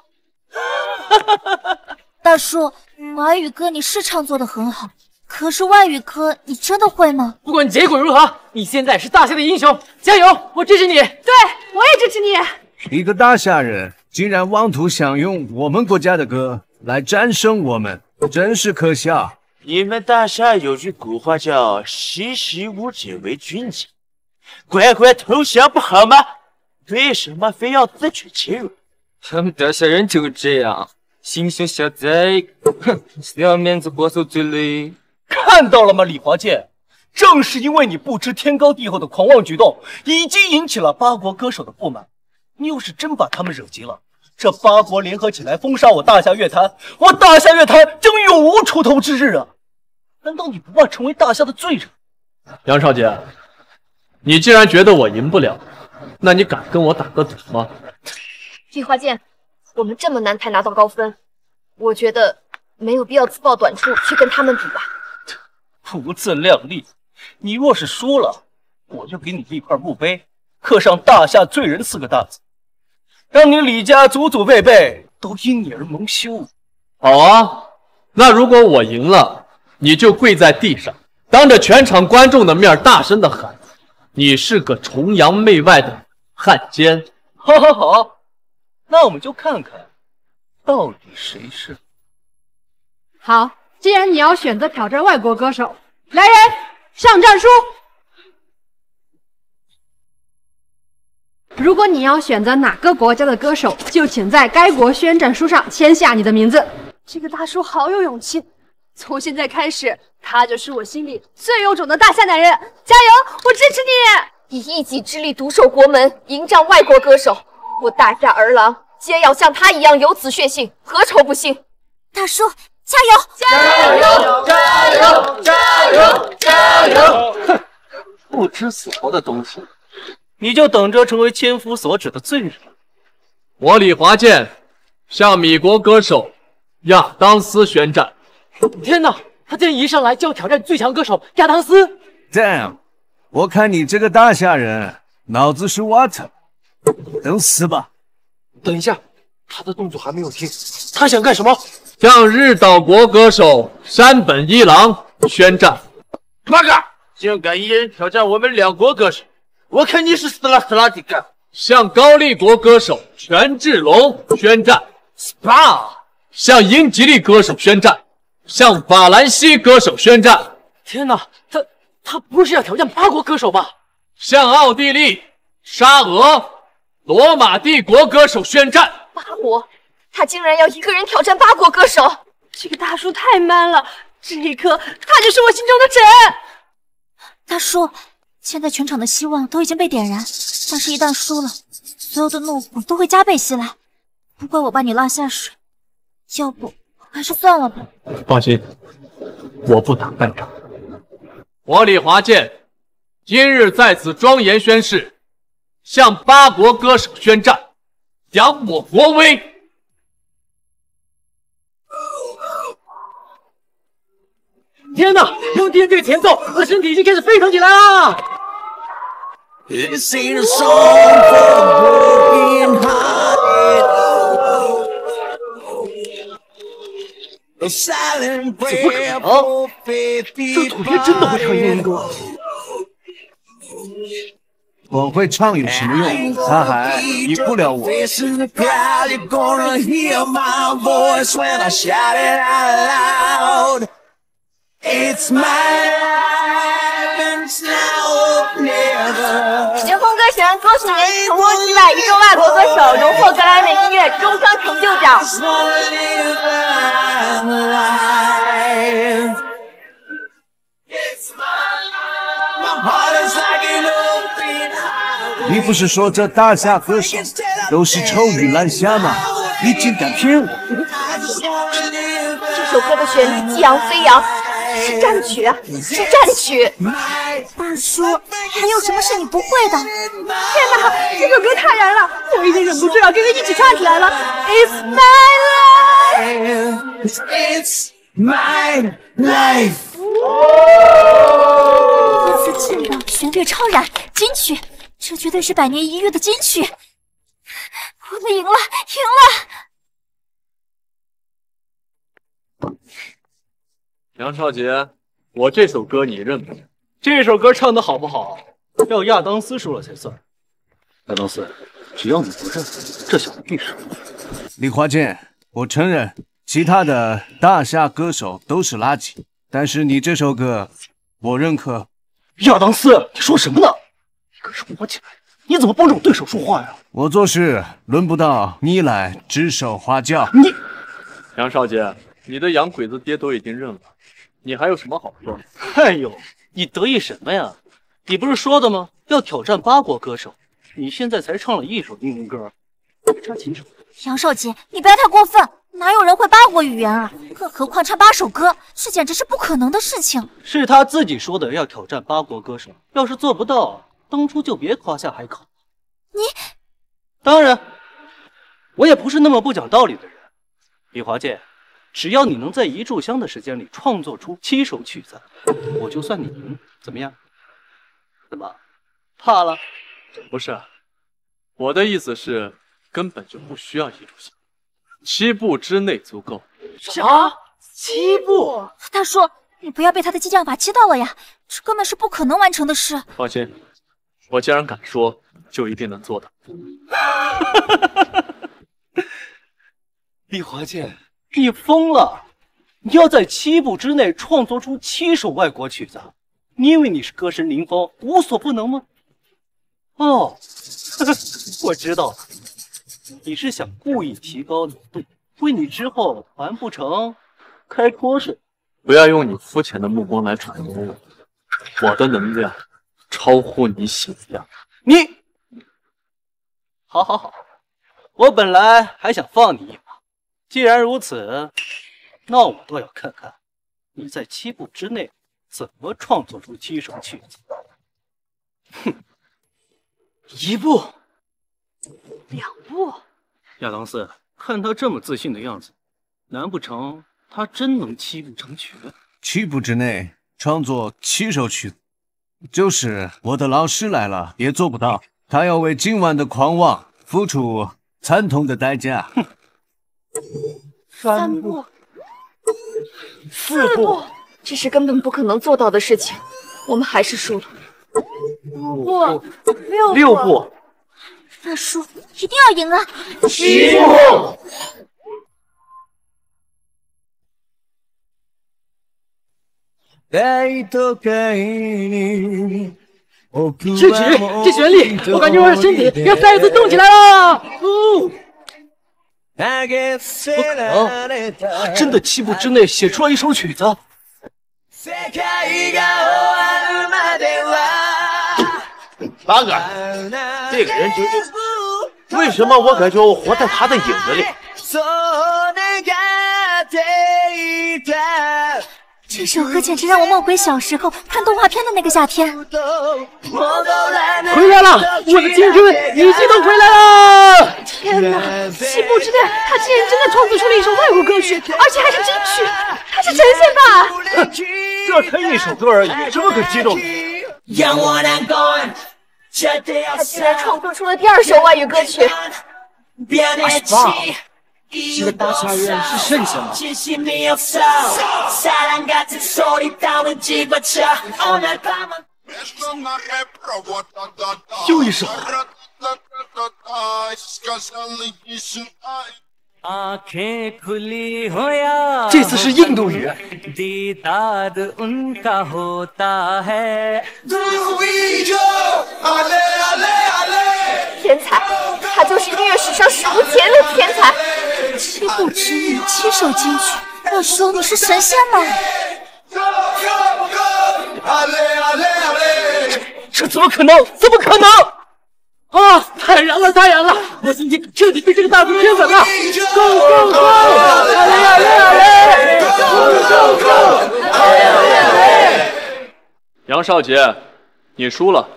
大叔，华语歌你是唱作的很好，可是外语歌你真的会吗？ 不管结果如何，你现在是大夏的英雄，加油！我支持你。对， 我也支持你。 一个大夏人竟然妄图想用我们国家的歌来战胜我们，真是可笑。 你们大夏有句古话叫“识时务者为俊杰”，乖乖投降不好吗？为什么非要自取其辱？ 他们大夏人就这样，心胸狭窄，哼，小面子活受罪累。 看到了吗，李华健？正是因为你不知天高地厚的狂妄举动，已经引起了八国歌手的不满。你要是真把他们惹急了，这八国联合起来封杀我大夏乐坛，我大夏乐坛将永无出头之日啊！难道你不怕成为大夏的罪人？ 杨少杰，你既然觉得我赢不了，那你敢跟我打个赌吗？ 李华健，我们这么难才拿到高分，我觉得没有必要自曝短处去跟他们比吧。 不自量力！你若是输了，我就给你立块墓碑，刻上“大夏罪人”四个大字，让你李家祖祖辈辈都因你而蒙羞。 好啊，那如果我赢了，你就跪在地上，当着全场观众的面大声的喊：“你是个崇洋媚外的汉奸！” 好，好，好，那我们就看看，到底谁是。 好，既然你要选择挑战外国歌手，来人，上战书。如果你要选择哪个国家的歌手，就请在该国宣战书上签下你的名字。这个大叔好有勇气，从现在开始，他就是我心里最有种的大夏男人。加油，我支持你！以一己之力独守国门，迎战外国歌手，我大夏儿郎皆要像他一样有子血性，何愁不信？ 大叔，加油！ 加油！加油！加油！加油！ 哼，不知死活的东西！ 你就等着成为千夫所指的罪人。 我李华健向米国歌手亚当斯宣战。 天哪，他竟然一上来就要挑战最强歌手亚当斯 ！Damn！ 我看你这个大夏人脑子是挖特，等死吧！ 等一下，他的动作还没有停，他想干什么？ 向日岛国歌手山本一郎宣战。 八嘎！竟然敢一人挑战我们两国歌手，我看你是死啦死啦的干！ 向高丽国歌手权志龙宣战。S P A！ 向英吉利歌手宣战。向法兰西歌手宣战。 天哪，他他不是要挑战八国歌手吧？ 向奥地利、沙俄、罗马帝国歌手宣战。 八国，他竟然要一个人挑战八国歌手！ 这个大叔太 man 了，这一刻他就是我心中的神。 大叔，现在全场的希望都已经被点燃，但是一旦输了，所有的怒火都会加倍袭来。不怪我把你拉下水，要不还是算了吧。 放心，我不打半场。我李华健今日在此庄严宣誓，向八国歌手宣战，扬我国威。 天哪！用听这个前奏，我的身体已经开始沸腾起来了。 This ain't a song for the broken-hearted. A silent prayer for faith. 这土鳖真的会唱英文歌？ 我会唱有什么用？他还赢不了我。 You're gonna hear my voice when I shout it out loud. It's my life and it's now or never. 旋风歌神多数年成功击败一众外国歌手，荣获格莱美音乐终生成就奖。 你不是说这大夏歌手都是臭鱼烂虾吗？你竟敢骗我！ 这首歌的旋律激昂飞扬，是战曲，是战曲。 大叔，还有什么是你不会的？ 天哪，这首歌太燃了，我已经忍不住要跟着一起唱起来了。It's my life, it's my life。 歌词劲爆，旋律超燃，金曲，这绝对是百年一遇的金曲。我们赢了，赢了！ 杨少杰，我这首歌你认不认？ 这首歌唱的好不好，要亚当斯说了才算。亚当斯，只要你不认，这小子必输。 李华健，我承认其他的大夏歌手都是垃圾，但是你这首歌，我认可。 亚当斯，你说什么呢？你可是火起来，你怎么帮着我对手说话呀？ 我做事轮不到你来指手画脚。 你， 杨少杰，你的洋鬼子爹都已经认了，你还有什么好说的？ 哎呦，你得意什么呀？你不是说的吗？要挑战八国歌手，你现在才唱了一首英文歌，还差几首？ 杨少杰，你不要太过分，哪有人会八国语言啊？更何况唱八首歌，这简直是不可能的事情。 是他自己说的要挑战八国歌手，要是做不到，当初就别夸下海口。 你， 当然，我也不是那么不讲道理的人。李华健，只要你能在一炷香的时间里创作出七首曲子，我就算你赢，怎么样？怎么，怕了？ 不是，我的意思是，根本就不需要一炷香，七步之内足够。 啥？七步？ 大叔，你不要被他的激将法激到了呀，这根本是不可能完成的事。 放心，我既然敢说，就一定能做到。 李华健，你疯了！你要在七步之内创作出七首外国曲子，你以为你是歌神林峰，无所不能吗？哦，我知道了，你是想故意提高难度，为你之后完不成开脱水。 不要用你肤浅的目光来揣摩我，我的能量超乎你想象。 你，好好好，我本来还想放你一马，既然如此，那我倒要看看你在七步之内怎么创作出七首曲子。哼， 一步， 两步。 亚当斯，看他这么自信的样子，难不成他真能七步成曲？ 七步之内创作七首曲子，就是我的老师来了也做不到。他要为今晚的狂妄付出惨痛的代价。哼， 三步，四步，这是根本不可能做到的事情，我们还是输了。五步，六步， 六步， 大叔一定要赢啊！ 七步。 这曲，这旋律，我感觉我的身体要再一次动起来了。哦， 不可能，他真的七步之内写出了一首曲子。 八哥，这个人究竟为什么我感觉我活在他的影子里？ 这首歌简直让我梦回小时候看动画片的那个夏天。 回来了，我的青春已经都回来了！ 天哪，七步之内，他竟然真的创作出了一首外国歌曲，而且还是金曲，他是神仙吧？ 哼，这才一首歌而已，这么可激动的？ 他居然创作出了第二首外语歌曲。 二十八，这个大夏人是圣贤吗？又一首。这次是印度语。 天才，他就是音乐史上史无前例的天才。 七步之内，七首金曲，我说你是神仙吗？ 这怎么可能？怎么可能？啊！太燃了，太燃了！我今天彻底被这个大叔圈粉了 ！Go go go！ 阿雷阿雷阿雷 ！Go go go！ 阿雷阿雷阿雷！ 杨少杰，你输了。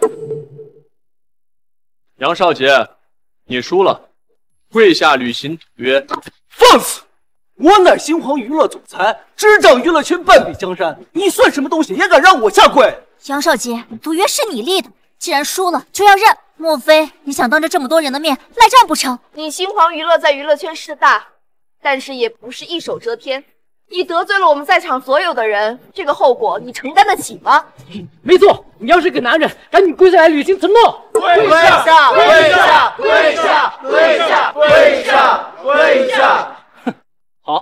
杨少杰，你输了，跪下履行赌约。 放肆！我乃星皇娱乐总裁，执掌娱乐圈半壁江山，你算什么东西，也敢让我下跪？ 杨少杰，赌约是你立的，既然输了就要认。莫非你想当着这么多人的面赖账不成？ 你星皇娱乐在娱乐圈势大，但是也不是一手遮天。你得罪了我们在场所有的人，这个后果你承担得起吗？ 没错，你要是个男人，赶紧跪下来履行承诺。 跪下！跪下！跪下！跪下！跪下！跪下！ 哼，好。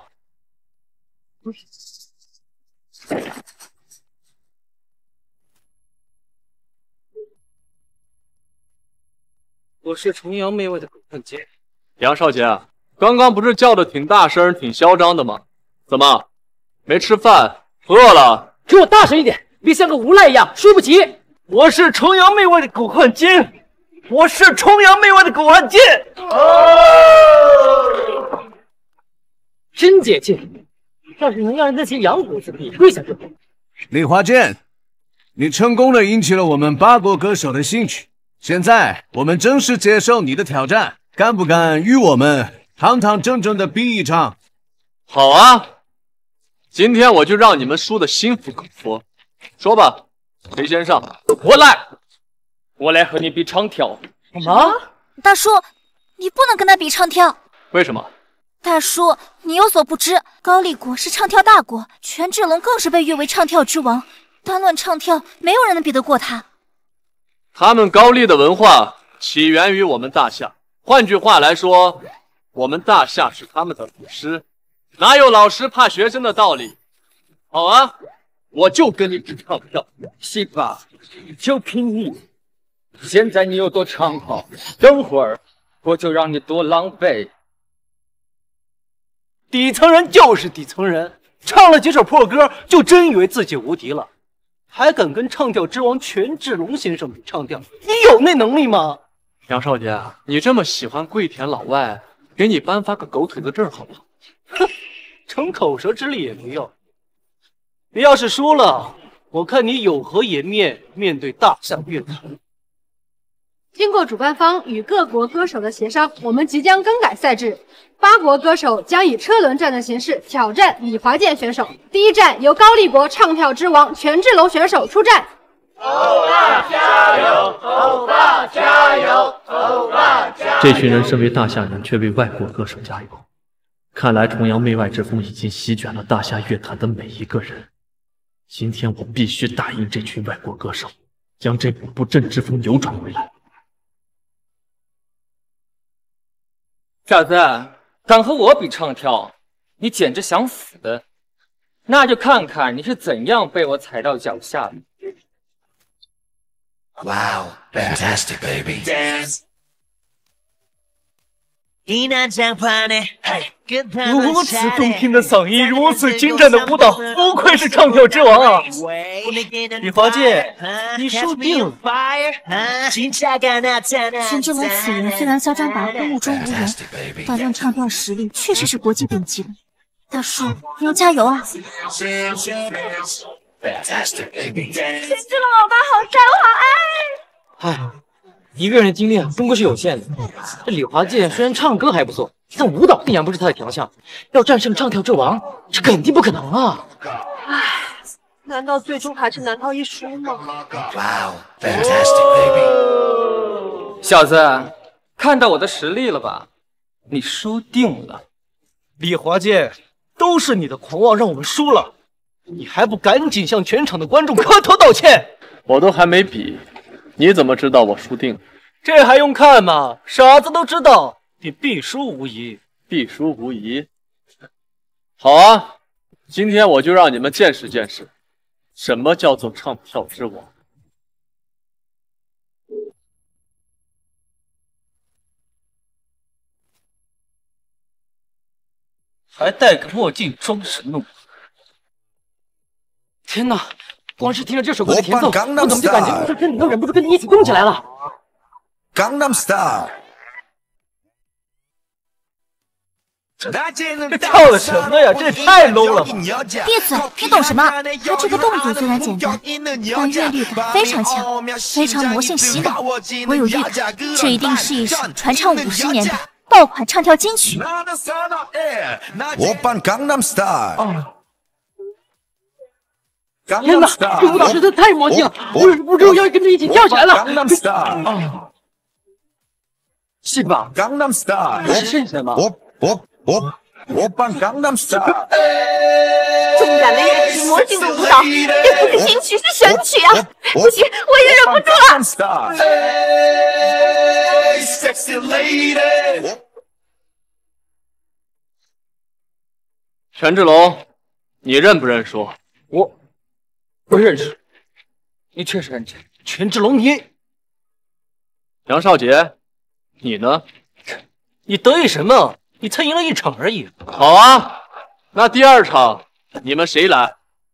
我是崇阳妹妹的狗看街。 杨少杰，刚刚不是叫的挺大声、挺嚣张的吗？怎么，没吃饭？饿了？ 给我大声一点，别像个无赖一样输不起。 我是崇阳妹妹的狗看街，我是崇阳妹妹的狗看街。 哦，真解气！要是能让那些洋鬼子给跪下就好。 李华健，你成功的引起了我们八国歌手的兴趣。现在我们正式接受你的挑战，敢不敢与我们堂堂正正的比一场？ 好啊，今天我就让你们输的心服口服。说吧，谁先上？ 我来，我来和你比唱跳。 什么？大叔，你不能跟他比唱跳。 为什么？ 大叔，你有所不知，高丽国是唱跳大国，权志龙更是被誉为唱跳之王。单论唱跳，没有人能比得过他。 他们高丽的文化起源于我们大夏，换句话来说，我们大夏是他们的老师，哪有老师怕学生的道理？好啊，我就跟你比唱跳。 是吧？就凭你，现在你有多唱好，等会儿我就让你多狼狈。 底层人就是底层人，唱了几首破歌就真以为自己无敌了。还敢跟唱跳之王权志龙先生比唱跳？你有那能力吗？ 杨少杰，你这么喜欢跪舔老外，给你颁发个狗腿子证好不好？ 哼，逞口舌之力也没用。你要是输了，我看你有何颜面面对大夏乐坛？ 经过主办方与各国歌手的协商，我们即将更改赛制。八国歌手将以车轮战的形式挑战李华健选手。第一站由高丽国唱跳之王权志龙选手出战。 欧巴加油！欧巴加油！欧巴加油！ 这群人身为大夏人，却为外国歌手加油。看来崇洋媚外之风已经席卷了大夏乐坛的每一个人。今天我必须打赢这群外国歌手，将这股不正之风扭转回来。 小子，敢和我比唱跳，你简直想死的！那就看看你是怎样被我踩到脚下的。 Wow, fantastic, baby. Dance. 如此动听的嗓音，如此精湛的舞蹈，不愧是唱跳之王啊！李华健，你输定了。 权志龙此人虽然嚣张跋扈、目中无人，但论唱跳实力确实是国际顶级的。大叔，你要加油啊！权志龙老爸好帅，我好爱。 唉，一个人的精力啊，终归是有限的。这李华健虽然唱歌还不错，但舞蹈定然不是他的强项。要战胜唱跳之王，这肯定不可能啊！ 唉，难道最终还是难逃一输吗？ Wow, fantastic, baby. 小子，看到我的实力了吧？你输定了。 李华健，都是你的狂妄让我们输了，你还不赶紧向全场的观众磕头道歉？ 我都还没比，你怎么知道我输定了？ 这还用看吗？傻子都知道，你必输无疑。 必输无疑。好啊，今天我就让你们见识见识，什么叫做唱跳之王。 还戴个墨镜装神弄鬼。 天哪！光是听着这首歌的甜奏，我怎么就感觉身体都忍不住跟你一起动起来了。 Gangnam Style。 这跳的什么呀？这也太 low 了吧！ 闭嘴，你懂什么？他这个动作虽然简单，但韵律感非常强，非常魔性洗脑。我有预感，这一定是一首传唱五十年的爆款唱跳金曲。 Open Gangnam Style。 天哪，这舞蹈实在太魔性了，我忍不住要跟着一起跳起来了。是吧 ？Gangnam Style。 你是圣神吗？ 我我我我扮 Gangnam Style。 动感的乐器，魔性的舞蹈，这不是金曲，是神曲啊！不行，我也忍不住了。 Sexy lady。 权志龙，你认不认输？ 我不认识。你确实认真。 权志龙，你杨少杰，你呢？ 你得意什么？你才赢了一场而已。 好啊，那第二场你们谁来？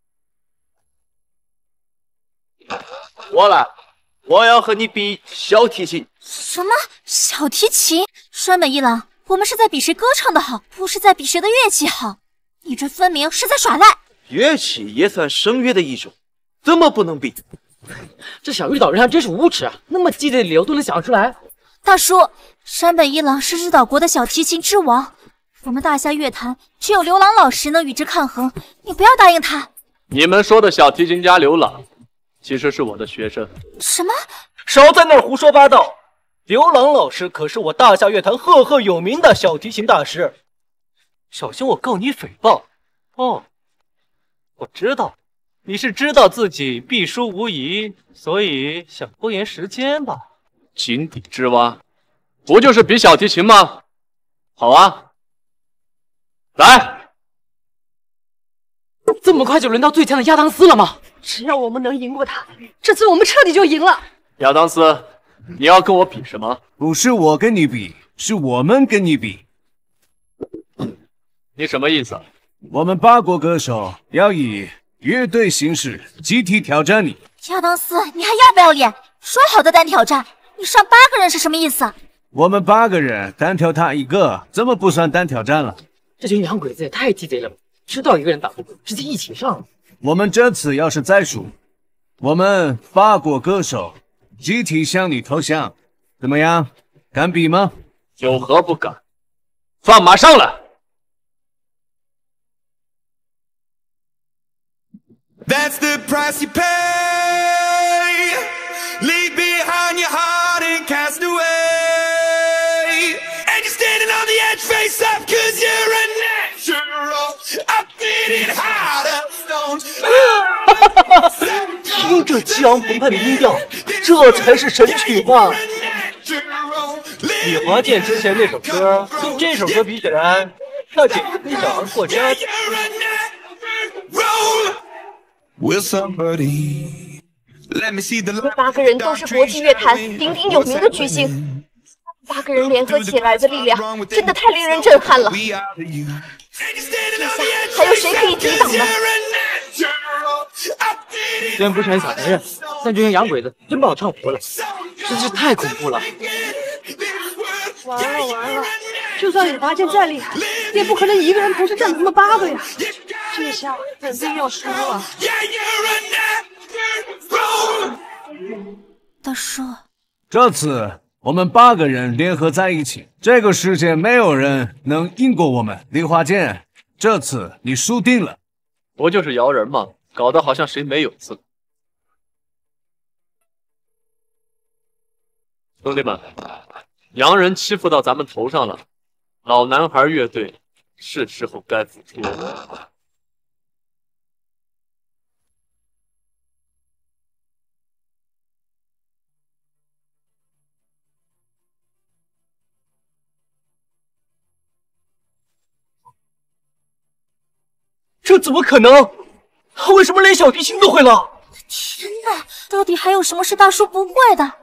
我来，我要和你比小提琴。 什么小提琴？川本一郎，我们是在比谁歌唱的好，不是在比谁的乐器好。你这分明是在耍赖。 乐器也算声乐的一种，怎么不能比？ 这小玉岛人还真是无耻啊！那么激烈的理由都能想出来。 大叔，山本一郎是日岛国的小提琴之王，我们大夏乐坛只有刘朗老师能与之抗衡，你不要答应他。 你们说的小提琴家刘朗，其实是我的学生。 什么？ 少在那儿胡说八道！刘朗老师可是我大夏乐坛赫赫有名的小提琴大师，小心我告你诽谤！哦，我知道，你是知道自己必输无疑，所以想拖延时间吧？ 井底之蛙，不就是比小提琴吗？好啊，来！ 这么快就轮到最强的亚当斯了吗？ 只要我们能赢过他，这次我们彻底就赢了。 亚当斯，你要跟我比什么？ 不是我跟你比，是我们跟你比。 你什么意思？ 我们八国歌手要以乐队形式集体挑战你。 亚当斯，你还要不要脸？说好的单挑战，你上八个人是什么意思？ 我们八个人单挑他一个，怎么不算单挑战了？ 这群洋鬼子也太鸡贼了吧！知道一个人打不过，直接一起上。 我们这次要是再输，我们八国歌手集体向你投降。 怎么样，敢比吗？ 有何不敢？放马上来！ That's the price you pay. Leave behind your heart and cast away. And you're standing on the edge, face up, cause you're a natural. I'm feeling hot of stones. 听这激昂澎湃的音调，这才是神曲吧？李华健之前那首歌跟这首歌比起来，那简直可小而过家。 Will somebody let me see the 八个人都是国际乐坛鼎鼎有名的巨星，八个人联合起来的力量真的太令人震撼了。这下还有谁可以抵挡呢？ 虽然不是很想承认，但这群洋鬼子真把我唱服了，真是太恐怖了。 完了完了，就算李华健再厉害，也不可能一个人同时战他们八个呀。 这下肯定要输了。 大叔， 这次我们八个人联合在一起，这个世界没有人能赢过我们。李华健，这次你输定了。 不就是摇人吗？搞得好像谁没有资格。兄弟们，洋人欺负到咱们头上了，老男孩乐队是时候该付出了。 这怎么可能？他为什么连小提琴都会了？ 天哪，到底还有什么是大叔不会的？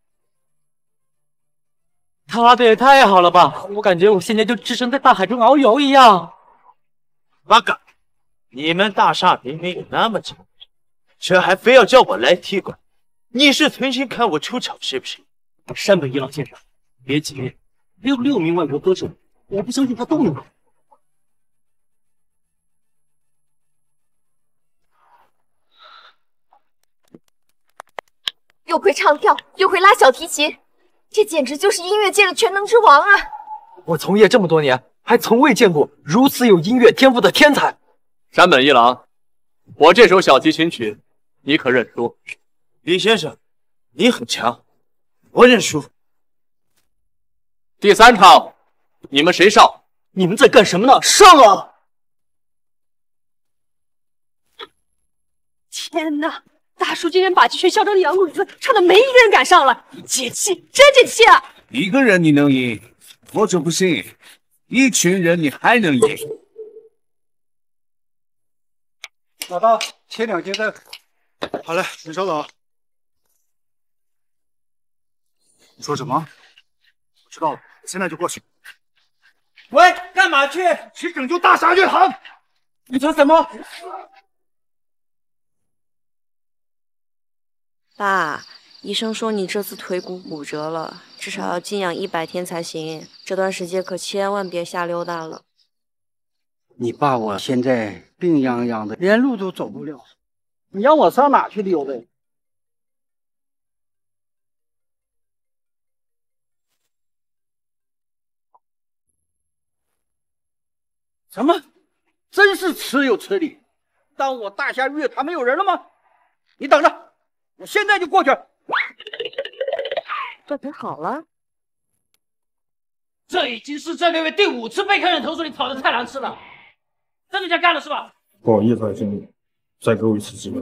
他拉的也太好了吧！我感觉我现在就置身在大海中遨游一样。 八嘎！你们大厦明明有那么强，却还非要叫我来踢馆，你是存心看我出丑是不是？ 山本一郎先生，别急，还有六名外国歌手，我不相信他都能搞。 又会唱跳，又会拉小提琴，这简直就是音乐界的全能之王啊！ 我从业这么多年，还从未见过如此有音乐天赋的天才。 山本一郎，我这首小提琴曲，你可认输？ 李先生，你很强，我认输。 第三场，你们谁上？ 你们在干什么呢？上啊！ 天哪！ 大叔竟然把这群嚣张的洋鬼子唱的没一个人敢上了，解气，真解气啊！ 一个人你能赢，我就不信，一群人你还能赢。 老大，切两斤再。好嘞，你稍等。你说什么？我知道了，现在就过去。 喂，干嘛去？ 去拯救大侠乐坛。 你说什么？ 爸，医生说你这次腿骨骨折了，至少要静养一百天才行。这段时间可千万别瞎溜达了。 你爸我现在病殃殃的，连路都走不了，你让我上哪去溜达？什么？真是吃有吃理！当我大侠乐坛没有人了吗？你等着！ 我现在就过去。 这腿好了？ 这已经是这个月第五次被客人投诉你炒的太难吃了，真的想干了是吧？ 不好意思啊，经理，再给我一次机会。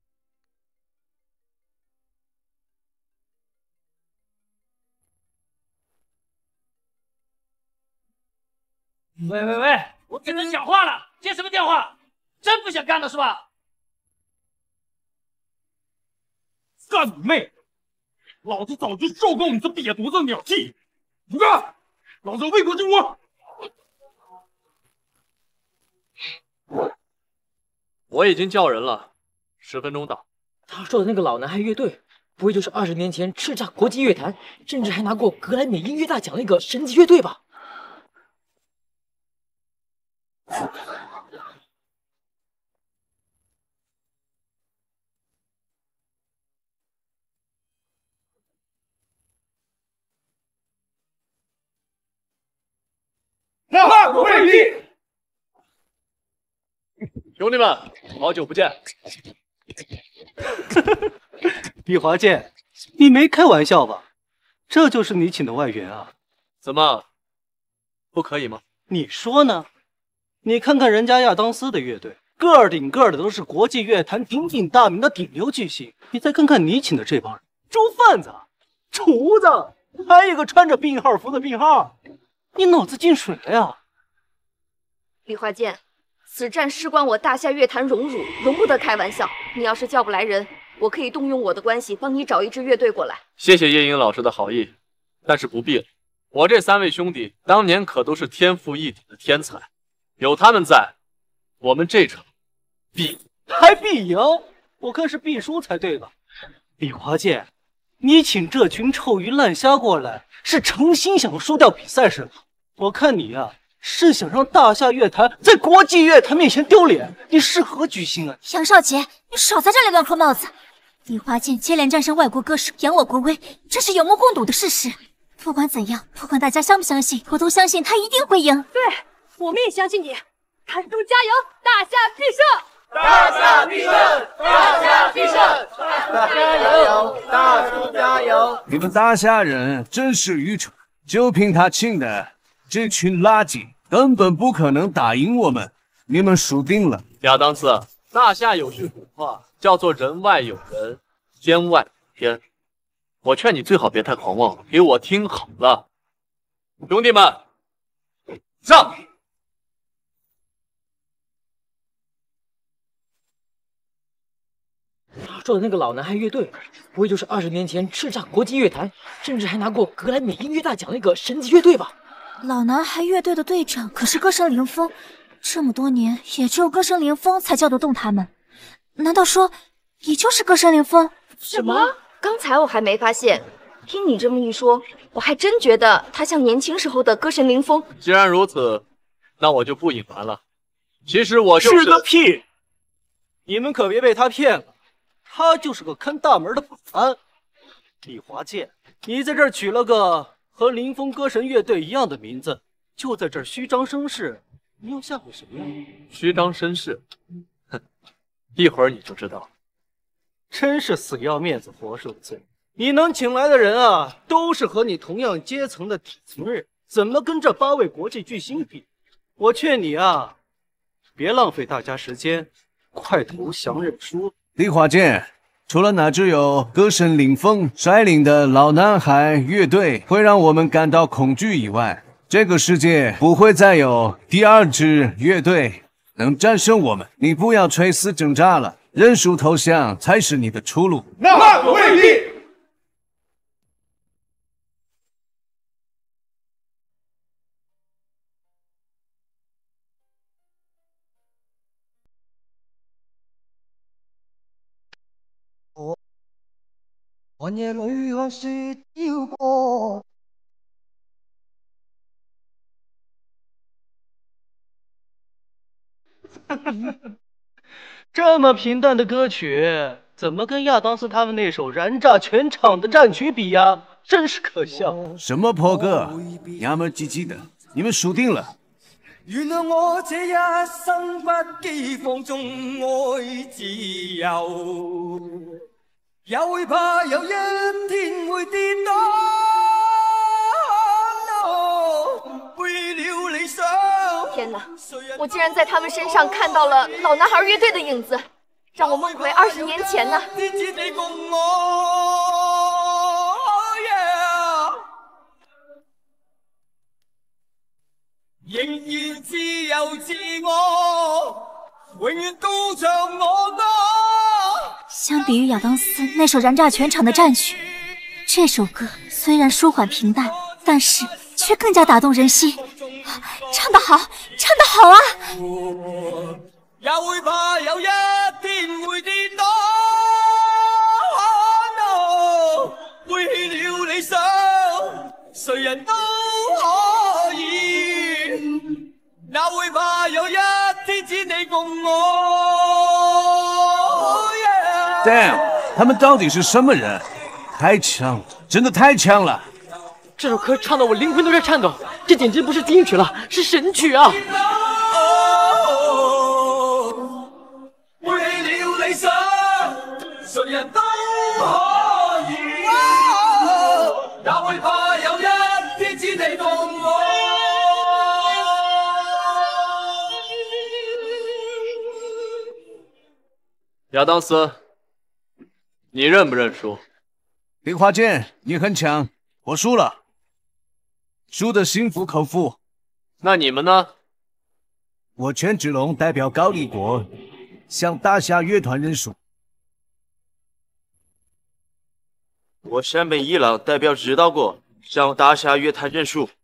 喂喂喂，我跟人讲话了，接什么电话？真不想干了是吧？ 干你妹！老子早就受够你这瘪犊子的鸟气！你干，老子为国争光！ 我已经叫人了，十分钟到。 他说的那个老男孩乐队，不会就是二十年前叱咤国际乐坛，甚至还拿过格莱美音乐大奖那个神级乐队吧？ 那未必。 兄弟们，好久不见。 李华健，你没开玩笑吧？这就是你请的外援啊？ 怎么，不可以吗？ 你说呢？你看看人家亚当斯的乐队，个儿顶个的都是国际乐坛鼎鼎大名的顶流巨星。你再看看你请的这帮人，猪贩子、厨子，还有个穿着病号服的病号，你脑子进水了呀？ 李华健，此战事关我大夏乐坛荣辱，容不得开玩笑。你要是叫不来人，我可以动用我的关系帮你找一支乐队过来。 谢谢叶英老师的好意，但是不必了。我这三位兄弟当年可都是天赋异禀的天才，有他们在，我们这场必还必赢，我看是必输才对吧？李华健，你请这群臭鱼烂虾过来，是诚心想输掉比赛是吧？我看你呀、啊，是想让大夏乐坛在国际乐坛面前丢脸，你是何居心啊？ 杨少杰，你少在这里乱扣帽子！李华健接连战胜外国歌手，扬我国威，这是有目共睹的事实。不管怎样，不管大家相不相信，我都相信他一定会赢。 对，我们也相信你。谭叔加油，大夏必胜！ 大夏必胜！大夏必胜！加油，大叔加油！ 你们大夏人真是愚蠢，就凭他请的这群垃圾，根本不可能打赢我们。你们输定了。 亚当斯，大夏有句古话叫做人外有人，天外有天。我劝你最好别太狂妄了，给我听好了，兄弟们，上！ 他说的那个老男孩乐队，不会就是二十年前叱咤国际乐坛，甚至还拿过格莱美音乐大奖那个神级乐队吧？ 老男孩乐队的队长可是歌神凌风，这么多年也只有歌神凌风才叫得动他们。难道说你就是歌神凌风？ 什么？刚才我还没发现，听你这么一说，我还真觉得他像年轻时候的歌神凌风。 既然如此，那我就不隐瞒了。其实我就是…… 是个屁！你们可别被他骗了，他就是个看大门的保安。李华健，你在这儿取了个和凌风歌神乐队一样的名字，就在这儿虚张声势，你要吓唬谁呀？ 虚张声势，哼，一会儿你就知道了。 真是死要面子活受罪！你能请来的人啊，都是和你同样阶层的底层人，怎么跟这八位国际巨星比？我劝你啊，别浪费大家时间，快投降认输。 李华健，除了那支由歌神凌风率领的老男孩乐队会让我们感到恐惧以外，这个世界不会再有第二支乐队能战胜我们。你不要垂死挣扎了。认输投降才是你的出路。 那未必。 我寒夜里看雪飘過。 这么平淡的歌曲，怎么跟亚当斯他们那首燃炸全场的战曲比呀？真是可笑！ 什么破歌，娘们唧唧的，你们输定了。 原諒我這一生不羈放縱愛自由，也會怕有一天會跌倒。為了理想。 天哪！我竟然在他们身上看到了老男孩乐队的影子，让我梦回二十年前呢。 仍然自由自我，永遠都像我多。 相比于亚当斯那首燃炸全场的战曲，这首歌虽然舒缓平淡，但是却更加打动人心。唱得好，唱得好啊！ 也會怕有一天會跌倒。背棄了理想，誰人都可以。哪會怕有一天只你共我 ？Damn， 他們到底是什麼人？太強了，真的太強了！ 這首歌唱到我靈魂都在顫抖。 这简直不是金曲了，是神曲啊！ 背了理想，谁人都可以，也會怕有一天只你共我。 亚当斯，你认不认输？ 梨花剑，你很强，我输了，输得心服口服。 那你们呢？ 我权志龙代表高丽国向大夏乐团认输。 我山本一郎代表指导国向大夏乐坛认输。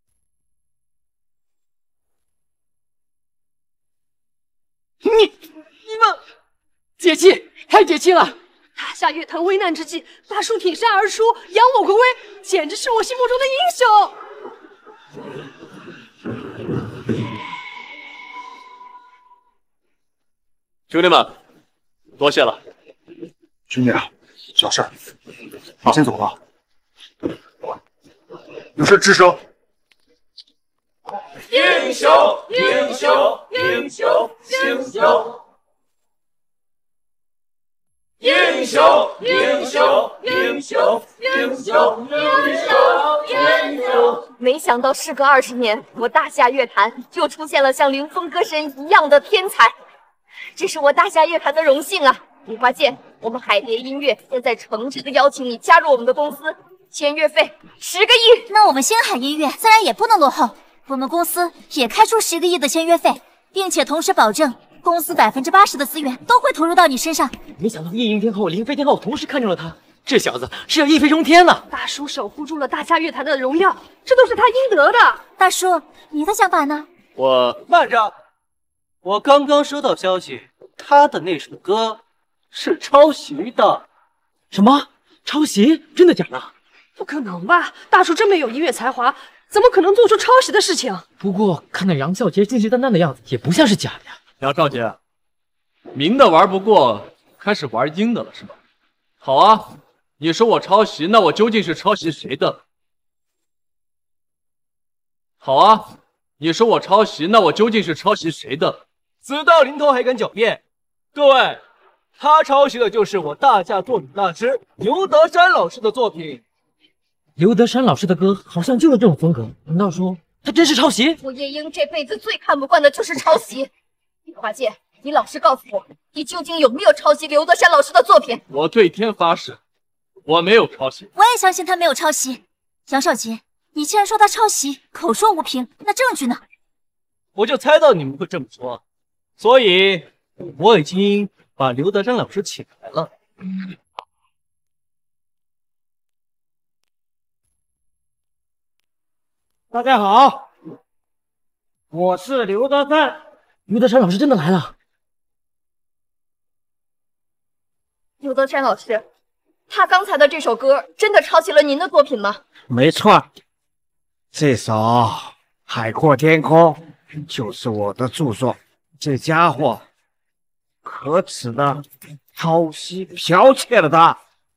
你你们解气，太解气了！ 大夏乐坛危难之际，大叔挺身而出，扬我归威，简直是我心目中的英雄。 兄弟们，多谢了。 兄弟啊，小事儿，我先走了。有事吱声。 英雄，英雄，英雄，英雄。英雄，英雄，英雄，英雄，英雄，英雄！ 没想到事隔二十年，我大夏乐坛又出现了像凌风歌神一样的天才，这是我大夏乐坛的荣幸啊！梨花剑，我们海蝶音乐现在诚挚的邀请你加入我们的公司，签约费十个亿。 那我们星海音乐自然也不能落后，我们公司也开出十个亿的签约费，并且同时保证公司百分之八十的资源都会投入到你身上。 没想到夜莺天后、林飞天后同时看中了他，这小子是要一飞冲天呢！ 大叔守护住了大夏乐坛的荣耀，这都是他应得的。 大叔，你的想法呢？ 我慢着，我刚刚收到消息，他的那首歌是抄袭的。 什么？抄袭？真的假的？ 不可能吧！大叔这么有音乐才华，怎么可能做出抄袭的事情？ 不过看那杨少杰信誓旦旦的样子，也不像是假的呀。 杨少杰，明的玩不过，开始玩阴的了是吧？好啊，你说我抄袭，那我究竟是抄袭谁的？好啊，你说我抄袭，那我究竟是抄袭谁的？ 死到临头还敢狡辩！各位，他抄袭的就是我大夏作品大师刘德山老师的作品。 刘德山老师的歌好像就是这种风格，难道说他真是抄袭？ 我夜莺这辈子最看不惯的就是抄袭。梨花剑，你老实告诉我，你究竟有没有抄袭刘德山老师的作品？ 我对天发誓，我没有抄袭。 我也相信他没有抄袭。杨少杰，你既然说他抄袭，口说无凭，那证据呢？ 我就猜到你们会这么说，所以我已经把刘德山老师请来了。 大家好，我是刘德山。 刘德山老师真的来了。 刘德山老师，他刚才的这首歌真的抄袭了您的作品吗？ 没错，这首《海阔天空》就是我的著作。这家伙可耻的抄袭剽窃了他。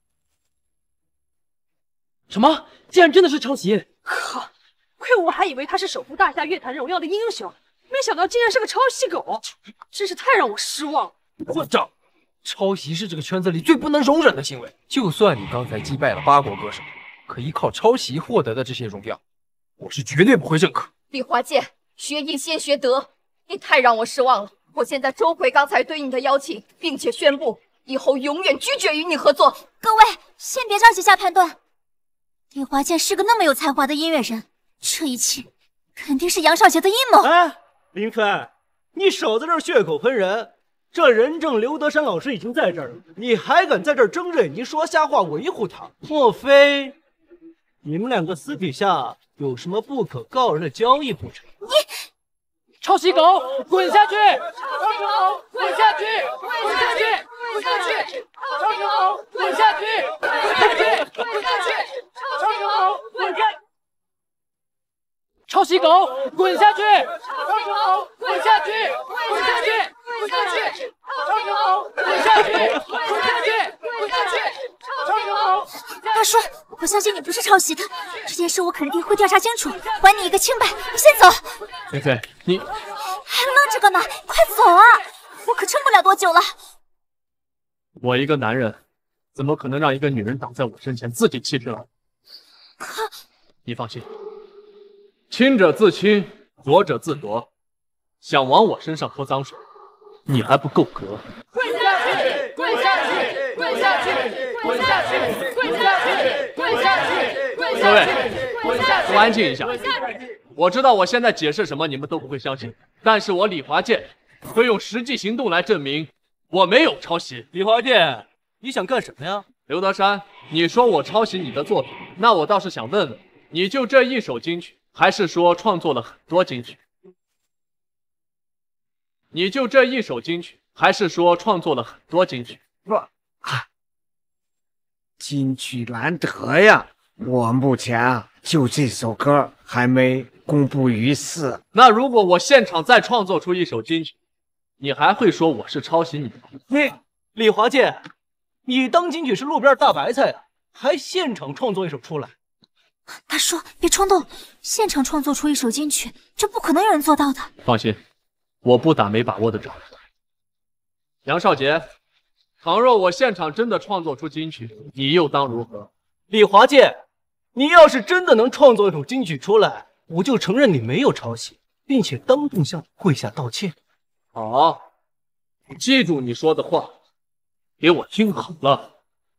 什么？竟然真的是抄袭！ 靠！亏我还以为他是守护大夏乐坛荣耀的英雄，没想到竟然是个抄袭狗，真是太让我失望了。 混账！抄袭是这个圈子里最不能容忍的行为。就算你刚才击败了八国歌手，可依靠抄袭获得的这些荣耀，我是绝对不会认可。 梨花剑，学艺先学德，你太让我失望了。我现在周回刚才对你的邀请，并且宣布以后永远拒绝与你合作。 各位，先别着急下判断。梨花剑是个那么有才华的音乐人，这一切肯定是杨少杰的阴谋。 哎，林飞，你少在这儿血口喷人！这人证刘德山老师已经在这儿了，你还敢在这儿争着你说瞎话维护他？莫非你们两个私底下有什么不可告人的交易不成？ 你抄袭狗，滚下去！抄袭狗，滚下去！滚下去！滚下去！抄袭狗，滚下去！滚下去！滚下去！抄袭狗，滚下！ 抄袭狗，滚下去！ 抄袭狗，滚下去！滚下去！滚下去！抄袭狗，滚下去！滚下去！滚下去！抄袭狗， 大叔， 我相信你不是抄袭的，这件事我肯定会调查清楚，还你一个清白。你先走。 菲菲，你还愣着干嘛？快走啊！我可撑不了多久了。 我一个男人，怎么可能让一个女人挡在我身前自己弃之了？ 可你放心，清者自清，浊者自浊。想往我身上泼脏水，你还不够格。 跪下去！跪下去！跪下去！跪下去！跪下去！跪下去！跪各位， 跪下去！ 都安静一下。我知道我现在解释什么你们都不会相信，但是我李华健会用实际行动来证明我没有抄袭。 李华健，你想干什么呀？ 刘德山，你说我抄袭你的作品，那我倒是想问问，你就这一首金曲，还是说创作了很多金曲？你就这一首金曲，还是说创作了很多金曲？ 不，金曲难得呀！我目前啊，就这首歌还没公布于世。 那如果我现场再创作出一首金曲，你还会说我是抄袭你吗？ 你李华健，你当金曲是路边大白菜啊，还现场创作一首出来？ 大叔，别冲动，现场创作出一首金曲，这不可能有人做到的。 放心，我不打没把握的仗。杨少杰，倘若我现场真的创作出金曲，你又当如何？ 李华健，你要是真的能创作一首金曲出来，我就承认你没有抄袭，并且当众向你跪下道歉。 好，记住你说的话，给我听好了。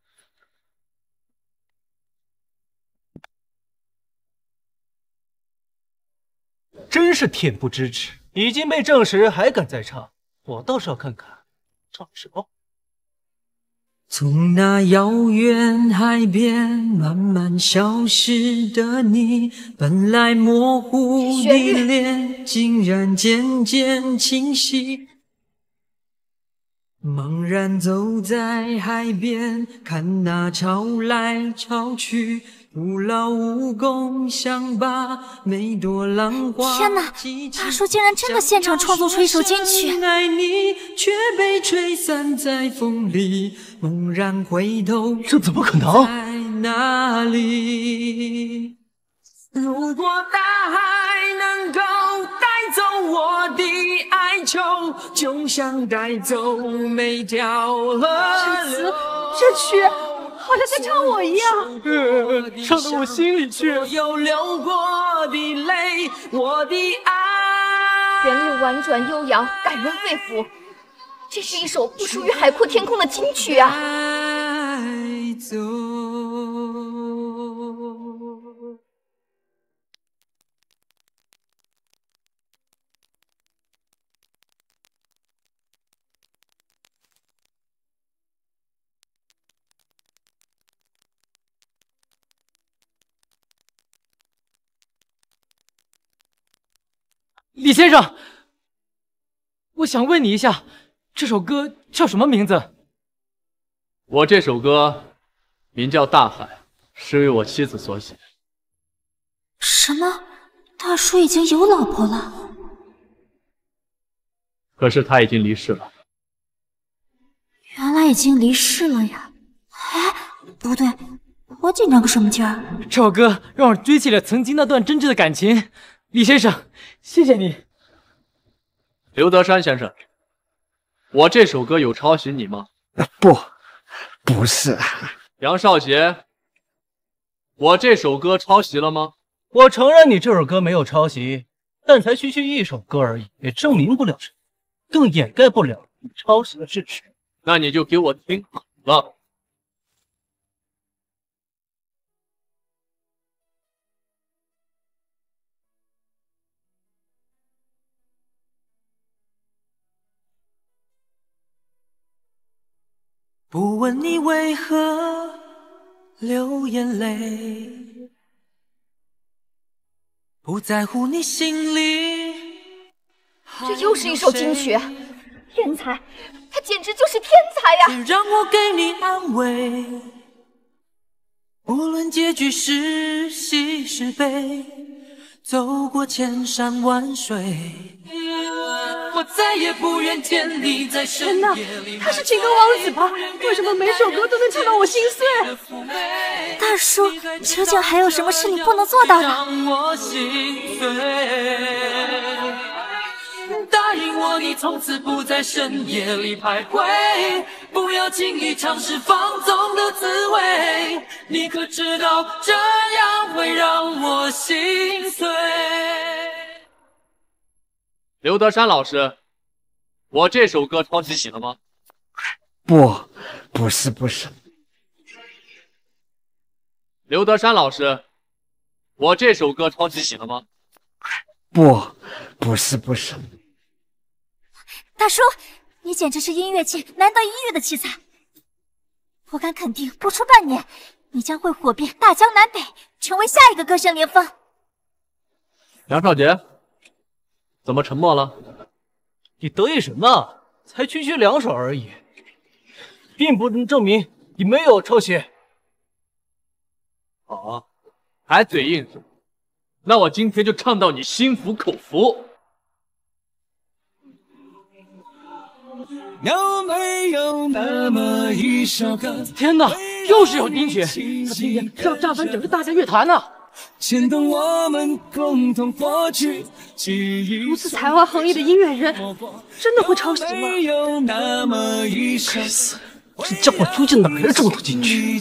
真是恬不知耻，已经被证实还敢再唱，我倒是要看看唱什么。 从那遥远海边慢慢消失的你，本来模糊的脸竟然渐渐清晰。茫然走在海边，看那潮来潮去，徒劳无功，想把每朵浪花。 天哪！大叔竟然真的现场创作出一首金曲！ 爱你却被吹散在风里，猛然回头， 这怎么可能？ 在哪里？如果大海能够带走我的哀愁，就像带走每条河流。 这曲好像在唱我一样， 呃，唱到我心里去。 所有流过的泪，我的爱。 旋律婉转悠扬，感人肺腑。这是一首不属于海阔天空的金曲啊！ 带走。 李先生，我想问你一下，这首歌叫什么名字？ 我这首歌名叫《大海》，是为我妻子所写。 什么？大叔已经有老婆了？ 可是他已经离世了。 原来已经离世了呀！哎，不对，我紧张个什么劲儿？ 这首歌让我追起了曾经那段真挚的感情。李先生，谢谢你。 刘德山先生，我这首歌有抄袭你吗？ 不，不是。 杨少杰，我这首歌抄袭了吗？ 我承认你这首歌没有抄袭，但才区区一首歌而已，也证明不了什么，更掩盖不了你抄袭的事实。 那你就给我听好了。 不问你为何流眼泪，不在乎你心里。 这又是一首金曲，天才，他简直就是天才呀！ 让我给你安慰，无论结局是喜是悲，走过千山万水。 我再也不愿见你在深夜里。 他是情歌王子吧？为什么每首歌都能唱到我心碎？ 大叔，究竟还有什么是你不能做到的？ 让我心碎。答应我，你从此不在深夜里徘徊，不要轻易尝试放纵的滋味。你可知道这样会让我心碎？ 刘德山老师，我这首歌抄袭你了吗？ 不，不是，不是。 刘德山老师，我这首歌抄袭你了吗？ 不，不是，不是。 大叔，你简直是音乐界难得一遇的奇才！我敢肯定，不出半年，你将会火遍大江南北，成为下一个歌声连峰。 杨少杰，怎么沉默了？ 你得意什么？才区区两首而已，并不能证明你没有抄袭。 好，还嘴硬是吗？那我今天就唱到你心服口服。 有没有那么一首歌？ 天哪，又是首金曲！他今天是要炸翻整个大夏乐坛呢！ 牵动我们共同过去记忆。 如此才华横溢的音乐人，真的会抄袭吗？ 该死！这家伙究竟哪来的这么多金曲？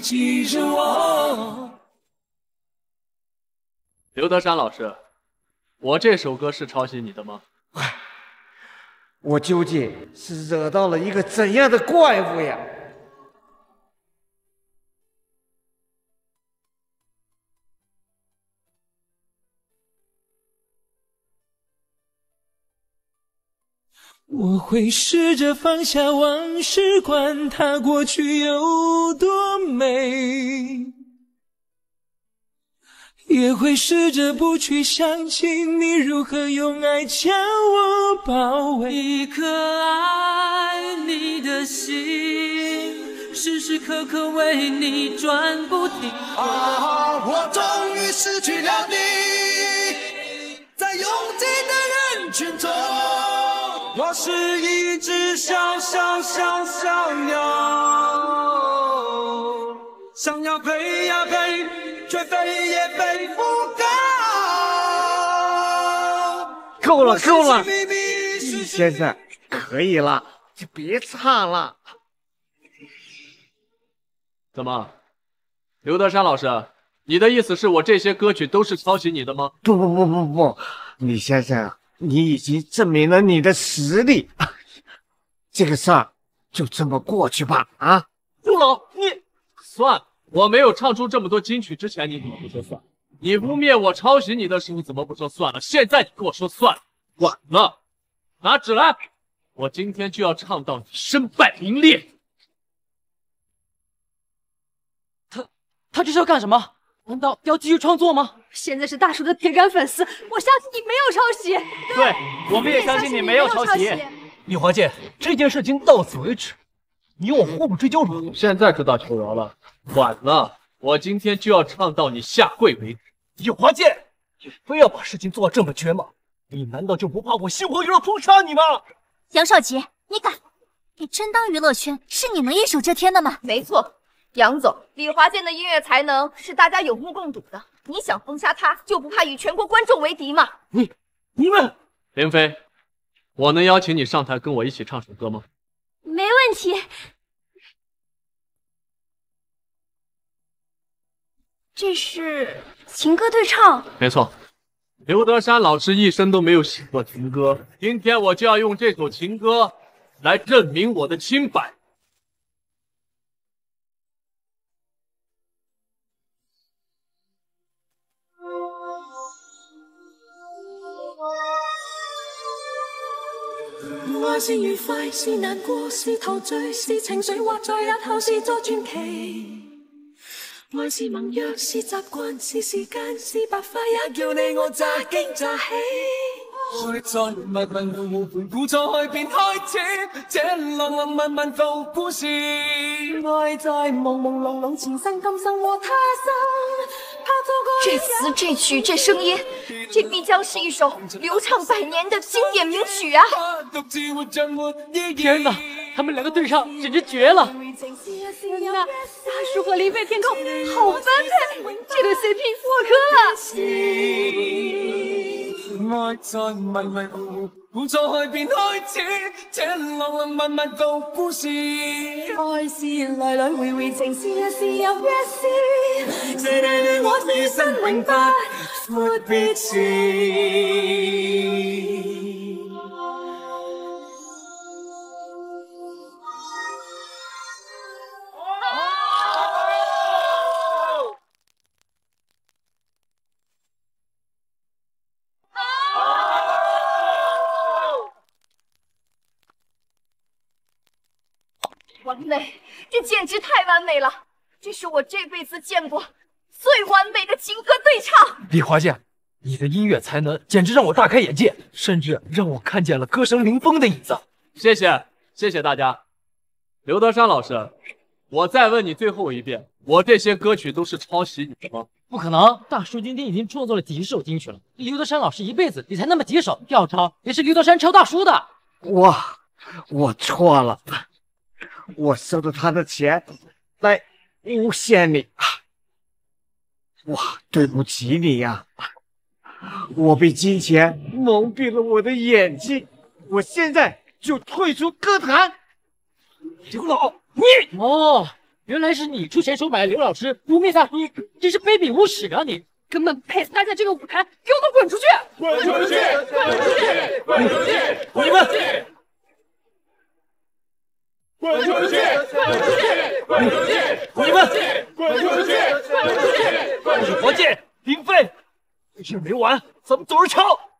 刘德山老师，我这首歌是抄袭你的吗？ 我究竟是惹到了一个怎样的怪物呀？ 我会试着放下往事，管它过去有多美，也会试着不去想起你如何用爱将我包围。一颗爱你的心，时时刻刻为你转不停。啊，我终于失去了你，在拥挤的人群中，我是一只小小小小鸟，想要飞呀飞，却飞也飞不高。 够了，够了，易先生，可以了，就别唱了。 怎么，刘德山老师，你的意思是我这些歌曲都是抄袭你的吗？ 不不不不不，李先生，你已经证明了你的实力，这个事儿就这么过去吧。啊， 顾老，你算了。我没有唱出这么多金曲之前，你怎么不说算了？你污蔑我抄袭你的时候，怎么不说算了？现在你跟我说算了，晚了。拿纸来，我今天就要唱到你身败名裂。 他他这是要干什么？难道要继续创作吗？ 现在是大叔的铁杆粉丝，我相信你没有抄袭。 对，我们也相信你没有抄袭。李华健，这件事情到此为止，你我互不追究了。 现在知道求饶了。晚了，我今天就要唱到你下跪为止。 李华健，你非要把事情做这么绝吗？你难道就不怕我星火娱乐封杀你吗？ 杨少杰，你敢？你真当娱乐圈是你能一手遮天的吗？ 没错，杨总，李华健的音乐才能是大家有目共睹的。你想封杀他，就不怕与全国观众为敌吗？ 你、你们， 林飞，我能邀请你上台跟我一起唱首歌吗？ 没问题。这是情歌对唱， 没错。刘德山老师一生都没有写过情歌，今天我就要用这首情歌来证明我的清白。 愛是愉快，是難過，是陶醉，是情緒，或在日後是作傳奇。愛是盟約，是習慣，是時間，是白髮，也叫你我乍驚乍喜。愛在密密糊糊盤古初開便開始，這浪浪漫漫做故事。愛在朦朦朧朧前生今生和他生。 这词这曲这声音，这必将是一首流畅百年的经典名曲啊！ 天哪，他们两个对唱简直绝了！ 天哪，大叔和林飞天空好般配，这对 C P 破壳了！ 愛在迷迷糊糊，互助去便開始，這浪浪漫漫個故事。愛是來來回回，情是一是又一是，這你我此生永不闊別時。 完美，这简直太完美了！这是我这辈子见过最完美的情歌对唱。 李华健，你的音乐才能简直让我大开眼界，甚至让我看见了歌神林峰的影子。 谢谢，谢谢大家。刘德山老师，我再问你最后一遍，我这些歌曲都是抄袭你的吗？ 不可能，大叔今天已经创作了几十首金曲了，刘德山老师一辈子也才那么几首，要抄也是刘德山抄大叔的。 我我错了。我收了他的钱来诬陷你，我对不起你呀、啊！我被金钱蒙蔽了我的眼睛，我现在就退出歌坛。 刘老，你哦，原来是你出钱收买刘老师，污蔑他，你真是卑鄙无耻啊！你根本配参加这个舞台，给我都滚出去！ 滚出去！滚出去！滚出去！ 你们！ 滚出去！滚出去！滚出去！ 你们滚出去！滚出去！滚出去！ 华健、林飞，事没完，咱们走着瞧。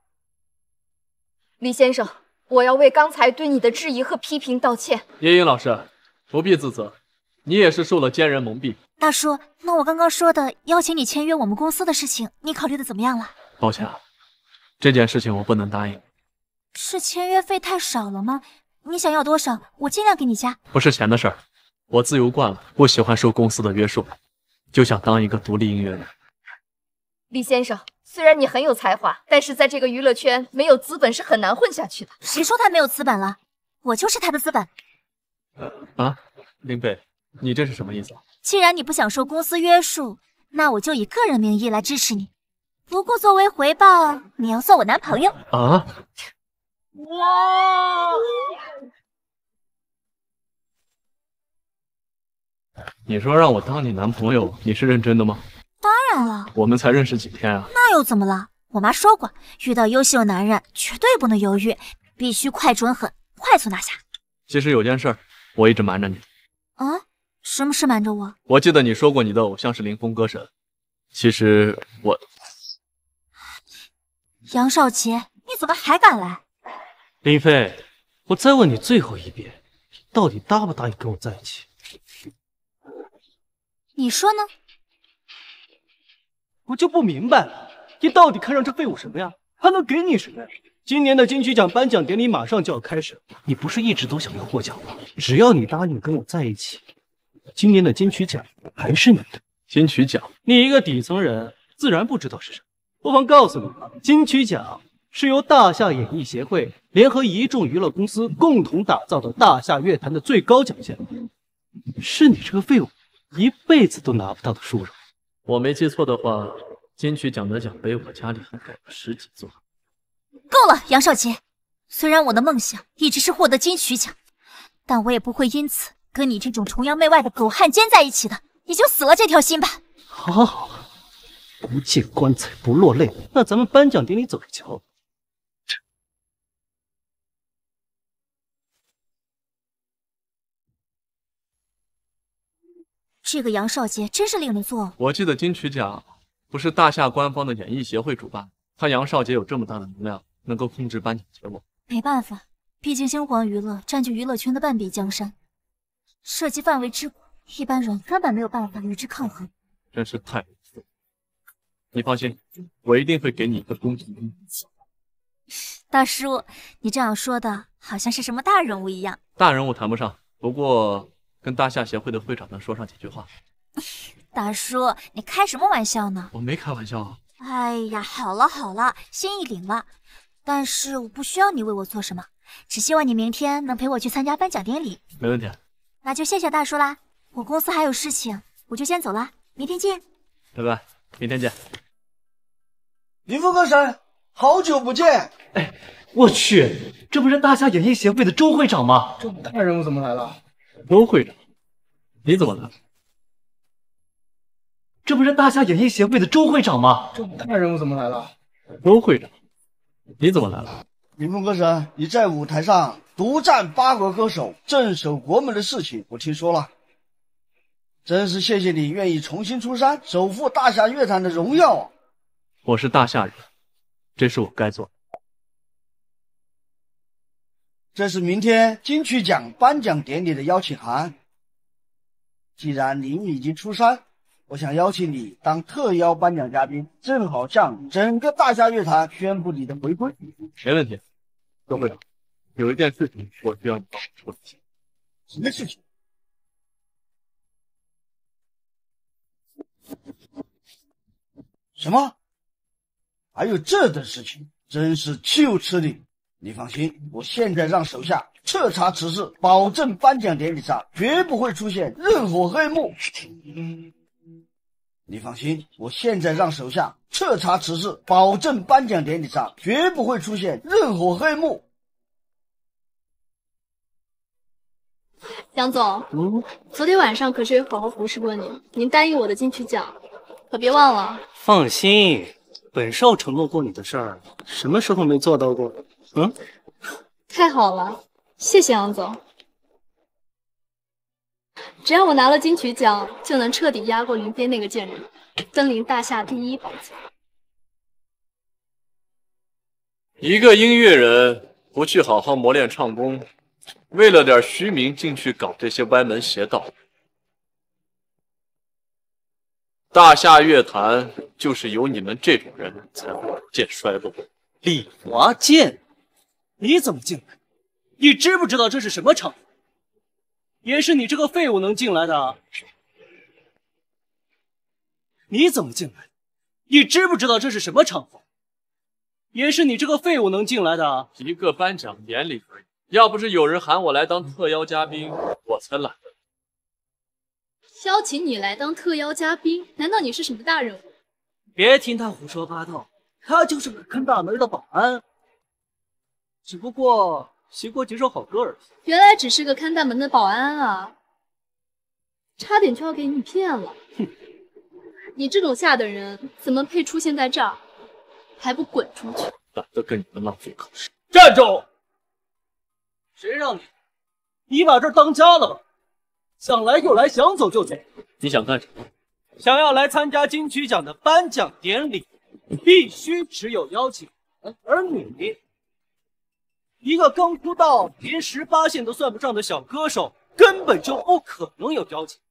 李先生，我要为刚才对你的质疑和批评道歉。 叶英老师，不必自责，你也是受了奸人蒙蔽。 大叔，那我刚刚说的邀请你签约我们公司的事情，你考虑的怎么样了？ 抱歉啊，这件事情我不能答应。 是签约费太少了吗？你想要多少，我尽量给你加。 不是钱的事儿，我自由惯了，不喜欢受公司的约束，就想当一个独立音乐人。 李先生，虽然你很有才华，但是在这个娱乐圈没有资本是很难混下去的。 谁说他没有资本了？我就是他的资本。 啊，林飞，你这是什么意思啊？ 既然你不想受公司约束，那我就以个人名义来支持你。不过作为回报，你要做我男朋友。 啊？ 哇！ 你说让我当你男朋友，你是认真的吗？ 当然了， 我们才认识几天啊？ 那又怎么了？我妈说过，遇到优秀男人绝对不能犹豫，必须快准狠，快速拿下。 其实有件事儿，我一直瞒着你。 啊？什么事瞒着我？ 我记得你说过你的偶像是林峰歌神，其实我…… 杨少杰，你怎么还敢来？ 林飞，我再问你最后一遍，你到底答不答应跟我在一起？ 你说呢？ 我就不明白了，你到底看上这废物什么呀？他能给你什么呀？今年的金曲奖颁奖典礼马上就要开始了，你不是一直都想要获奖吗？只要你答应跟我在一起，今年的金曲奖还是你的。 金曲奖， 你一个底层人，自然不知道是什么。不妨告诉你，金曲奖是由大夏演艺协会联合一众娱乐公司共同打造的大夏乐坛的最高奖项，是你这个废物一辈子都拿不到的殊荣。 我没记错的话，金曲奖的奖杯我家里还摆了十几座。 够了，杨少杰。虽然我的梦想一直是获得金曲奖，但我也不会因此跟你这种崇洋媚外的狗汉奸在一起的。你就死了这条心吧。 好好好，不见棺材不落泪，那咱们颁奖典礼走着瞧。 这个杨少杰真是令人作呕。 我记得金曲奖不是大夏官方的演艺协会主办，他杨少杰有这么大的能量，能够控制颁奖结果。 没办法，毕竟星皇娱乐占据娱乐圈的半壁江山，涉及范围之广，一般人根本没有办法与之抗衡。 真是太无辜了。你放心，我一定会给你一个公平的比赛。 大叔，你这样说的好像是什么大人物一样。 大人物谈不上，不过跟大夏协会的会长能说上几句话。 大叔，你开什么玩笑呢？ 我没开玩笑啊。 哎呀，好了好了，心意领了。但是我不需要你为我做什么，只希望你明天能陪我去参加颁奖典礼。 没问题。 那就谢谢大叔啦，我公司还有事情，我就先走了，明天见。 拜拜，明天见。 林峰哥神，好久不见！ 哎，我去，这不是大夏演艺协会的周会长吗？ 这大人物怎么来了？ 周会长，你怎么来了？这不是大夏演艺协会的周会长吗？ 这大人物怎么来了？ 周会长，你怎么来了？ 林峰哥神，你在舞台上独占八国歌手，镇守国门的事情我听说了，真是谢谢你愿意重新出山，守护大夏乐坛的荣耀啊！ 我是大夏人，这是我该做的。 这是明天金曲奖颁奖典礼的邀请函。既然您已经出山，我想邀请你当特邀颁奖嘉宾，正好向整个大夏乐坛宣布你的回归。 没问题，周会长，有一件事情我需要你帮我处理。 什么事情？什么？还有这等事情，真是羞耻你！你放心，我现在让手下彻查此事，保证颁奖典礼上绝不会出现任何黑幕。你放心，我现在让手下彻查此事，保证颁奖典礼上绝不会出现任何黑幕。 杨总， 嗯， 昨天晚上可是有好好服侍过您，您答应我的金曲奖，可别忘了。 放心，本少承诺过你的事儿，什么时候没做到过？嗯， 太好了，谢谢杨总。只要我拿了金曲奖，就能彻底压过林飞那个贱人，登临大夏第一宝座。 一个音乐人不去好好磨练唱功，为了点虚名进去搞这些歪门邪道，大夏乐坛就是有你们这种人才会逐渐衰落。 李华健，你怎么进来？你知不知道这是什么场合？也是你这个废物能进来的？你怎么进来？你知不知道这是什么场合？也是你这个废物能进来的？ 一个颁奖典礼而已，要不是有人喊我来当特邀嘉宾，我才懒得。 邀请你来当特邀嘉宾，难道你是什么大人物？ 别听他胡说八道，他就是个看大门的保安，只不过写过几首好歌而已。 原来只是个看大门的保安啊，差点就要给你骗了。 哼， 你这种下等人怎么配出现在这儿？还不滚出去！ 懒得跟你们浪费口舌。 站住！谁让你？你把这儿当家了吧？想来就来，想走就走。 你想干什么？ 想要来参加金曲奖的颁奖典礼，必须持有邀请函，而你，一个刚出道连十八线都算不上的小歌手，根本就不可能有邀请。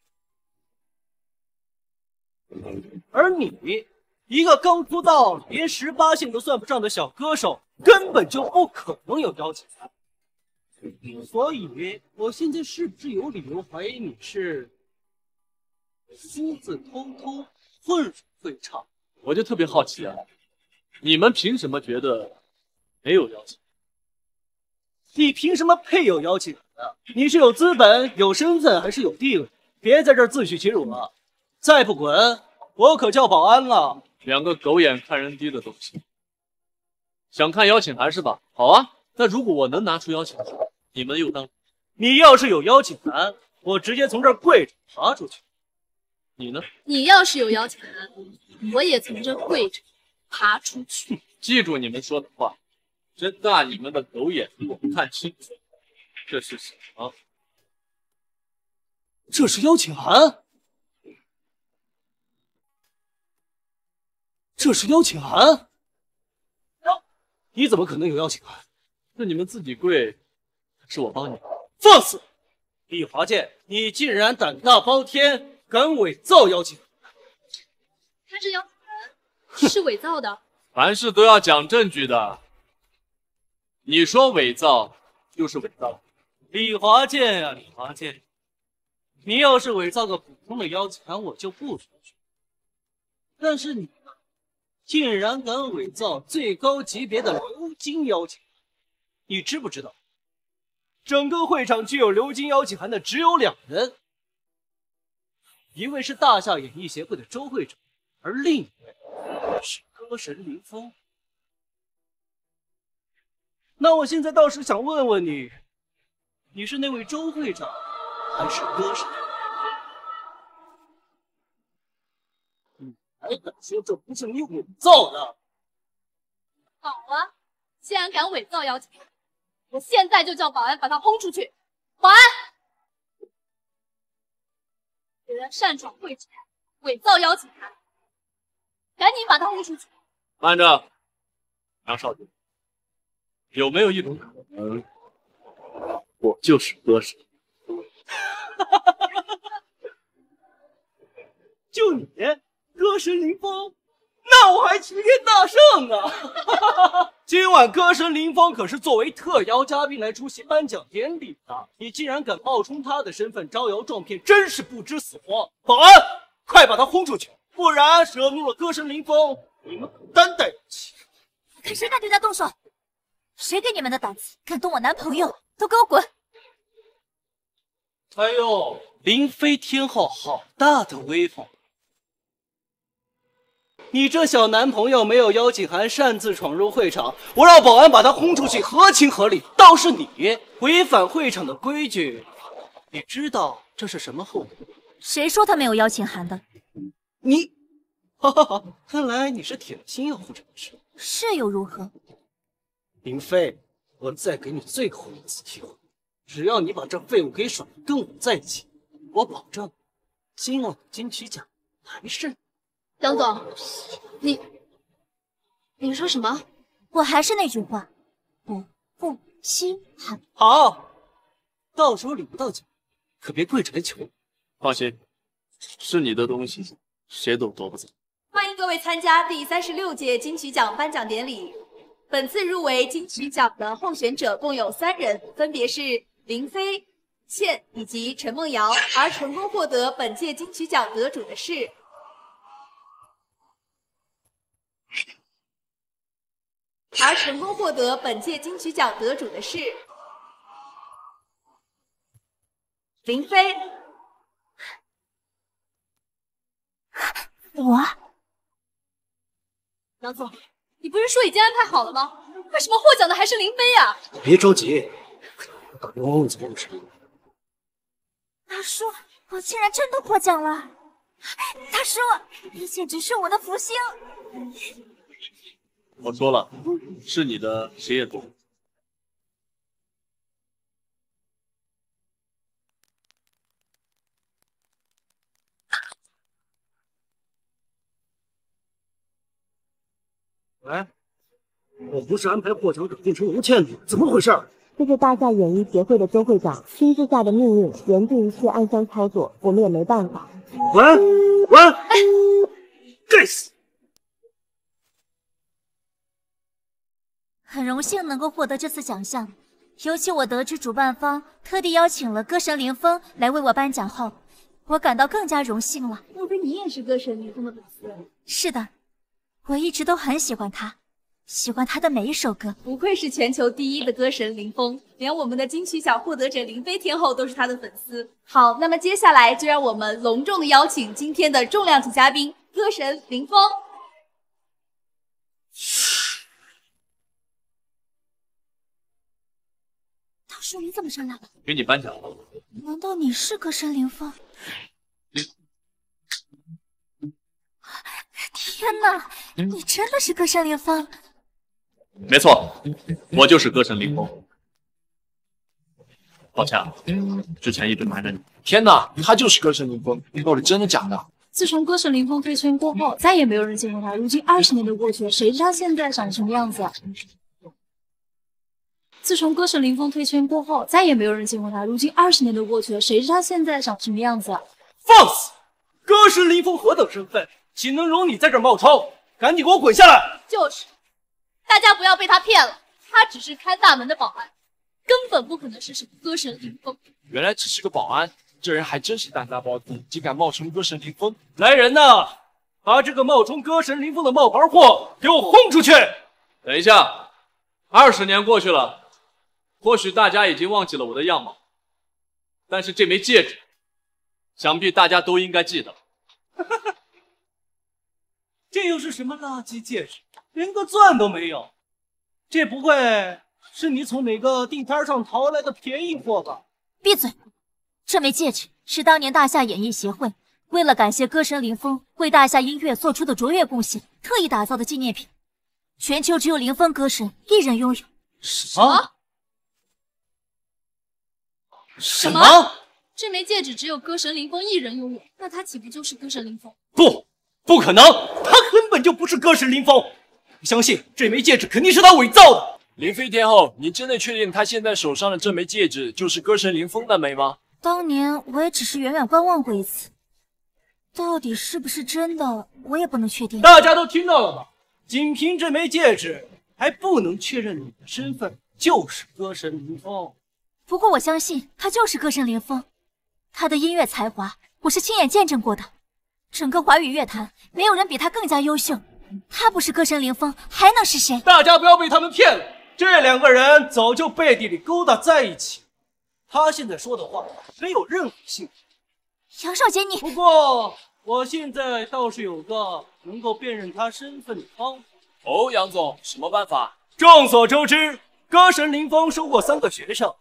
而你，一个刚出道连十八线都算不上的小歌手，根本就不可能有邀请。所以，我现在是不是有理由怀疑你是私自偷偷混入会场？ 我就特别好奇啊，你们凭什么觉得没有邀请？ 你凭什么配有邀请的？你是有资本、有身份，还是有地位？别在这儿自取其辱了！再不滚，我可叫保安了！ 两个狗眼看人低的东西，想看邀请函是吧？好啊，那如果我能拿出邀请函，你们又当…… 你要是有邀请函，我直接从这儿跪着爬出去。 你呢？ 你要是有邀请函，我也从这跪着爬出去。 记住你们说的话，睁大你们的狗眼，给我看清楚，这是什么？ 这是邀请函。这是邀请函？你怎么可能有邀请函？ 是你们自己跪，是我帮你。 放肆！李华健，你竟然胆大包天，敢伪造邀请函！ 他这邀请函是伪造的。 凡事都要讲证据的，你说伪造就是伪造。 李华健呀、啊，李华健， 你要是伪造个普通的邀请函，我就不说去。但是你呢，竟然敢伪造最高级别的鎏金邀请函！你知不知道，整个会场具有鎏金邀请函的只有两人，一位是大夏演艺协会的周会长，而另一位是歌神林峰。那我现在倒是想问问你，你是那位周会长，还是歌神？你还敢说这不是你伪造的？ 好啊，既然敢伪造邀请函，我现在就叫保安把他轰出去！保安，有人擅闯会场，伪造邀请函，赶紧把他轰出去！ 慢着，杨少爷，有没有一种可能，我就是歌神？ 就你，歌神林峰，那我还齐天大圣啊！今晚歌神林峰可是作为特邀嘉宾来出席颁奖典礼的，你竟然敢冒充他的身份招摇撞骗，真是不知死活！保安，快把他轰出去，不然惹怒了歌神林峰，你们可担待不起！ 看谁敢对他动手！谁给你们的胆子，敢动我男朋友？都给我滚！ 哎呦，林飞天后好大的威风！你这小男朋友没有邀请函擅自闯入会场，我让保安把他轰出去，合情合理。倒是你违反会场的规矩，你知道这是什么后果？ 谁说他没有邀请函的？ 你，哈哈哈，看来你是铁了心要护这件事。 是又如何？ 林飞，我再给你最后一次机会，只要你把这废物给甩了，跟我在一起，我保证今晚的金曲奖还是你。 杨总，你你说什么？ 我还是那句话，我不稀罕。 好，到时候领不到奖，可别跪着来求。 放心，是你的东西，谁都夺不走。 欢迎各位参加第三十六届金曲奖颁奖典礼。本次入围金曲奖的候选者共有三人，分别是林飞、倩以及陈梦瑶，而成功获得本届金曲奖得主的是。而成功获得本届金曲奖得主的是林飞。 我， 杨总，你不是说已经安排好了吗？为什么获奖的还是林飞呀？ 别着急，我打电话问怎么回事。 大叔，我竟然真的获奖了！大叔，你简直是我的福星！ 我说了，是你的谁也夺不走。 喂，我不是安排获奖者变成吴倩的，怎么回事？ 这是大夏演艺协会的周会长亲自下的命令，严禁一切暗箱操作，我们也没办法。 喂喂，该死！ 很荣幸能够获得这次奖项，尤其我得知主办方特地邀请了歌神林峰来为我颁奖后，我感到更加荣幸了。 莫非你也是歌神林峰的粉丝？ 是的，我一直都很喜欢他，喜欢他的每一首歌。 不愧是全球第一的歌神林峰，连我们的金曲奖获得者林飞天后都是他的粉丝。好，那么接下来就让我们隆重的邀请今天的重量级嘉宾歌神林峰。 大叔，你怎么上来了？ 给你颁奖了。 难道你是歌神林峰？天哪，你真的是歌神林峰？ 没错，我就是歌神林峰。抱歉啊，之前一直瞒着你。 天哪，他就是歌神林峰，到底真的假的？ 自从歌神林峰退圈过后，再也没有人见过他。如今二十年都过去了，谁知他现在长什么样子啊？自从歌神林峰退圈过后，再也没有人见过他。如今二十年都过去了，谁知他现在长什么样子啊？ 放肆！歌神林峰何等身份，岂能容你在这冒充？赶紧给我滚下来！ 就是，大家不要被他骗了，他只是看大门的保安，根本不可能是什么歌神林峰。 原来只是个保安， 这人还真是胆大包天，竟敢冒充歌神林峰！ 来人呐，把这个冒充歌神林峰的冒牌货给我轰出去！ 等一下，二十年过去了，或许大家已经忘记了我的样貌，但是这枚戒指，想必大家都应该记得。 这又是什么垃圾戒指？连个钻都没有，这不会是你从哪个地摊上淘来的便宜货吧？ 闭嘴！这枚戒指是当年大夏演艺协会为了感谢歌神林峰为大夏音乐做出的卓越贡献，特意打造的纪念品，全球只有林峰歌神一人拥有。 什么？ 什么？这枚戒指只有歌神林峰一人拥有，那他岂不就是歌神林峰？ 不，不可能，他根本就不是歌神林峰。我相信这枚戒指肯定是他伪造的。 林飞天后，你真的确定他现在手上的这枚戒指就是歌神林峰那枚吗？ 当年我也只是远远观望过一次，到底是不是真的，我也不能确定。 大家都听到了吧？仅凭这枚戒指，还不能确认你的身份就是歌神林峰。 不过我相信他就是歌神林峰，他的音乐才华我是亲眼见证过的，整个华语乐坛没有人比他更加优秀。他不是歌神林峰，还能是谁？ 大家不要被他们骗了，这两个人早就背地里勾搭在一起。他现在说的话没有任何信息。杨少杰，你…… 不过我现在倒是有个能够辨认他身份的方法。 哦，杨总，什么办法？ 众所周知，歌神林峰收过三个学生。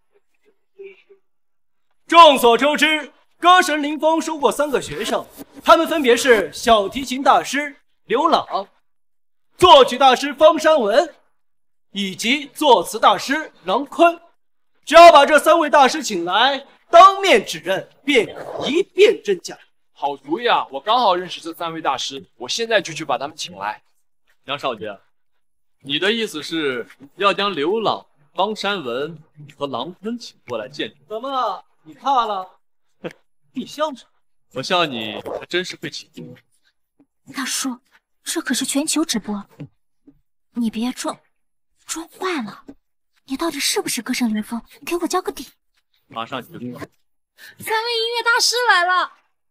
众所周知，歌神林峰收过三个学生，他们分别是小提琴大师刘朗、作曲大师方山文以及作词大师郎坤。只要把这三位大师请来，当面指认，便可一辨真假。 好主意啊！我刚好认识这三位大师，我现在就去把他们请来。 杨少杰，你的意思是要将刘朗、方山文和郎坤请过来见你？ 怎么了？你怕了？你笑什么？ 我笑你还真是会请人。 大叔，这可是全球直播，你别装装坏了。你到底是不是歌神林峰？给我交个底！ 马上就知道。 三位音乐大师来了。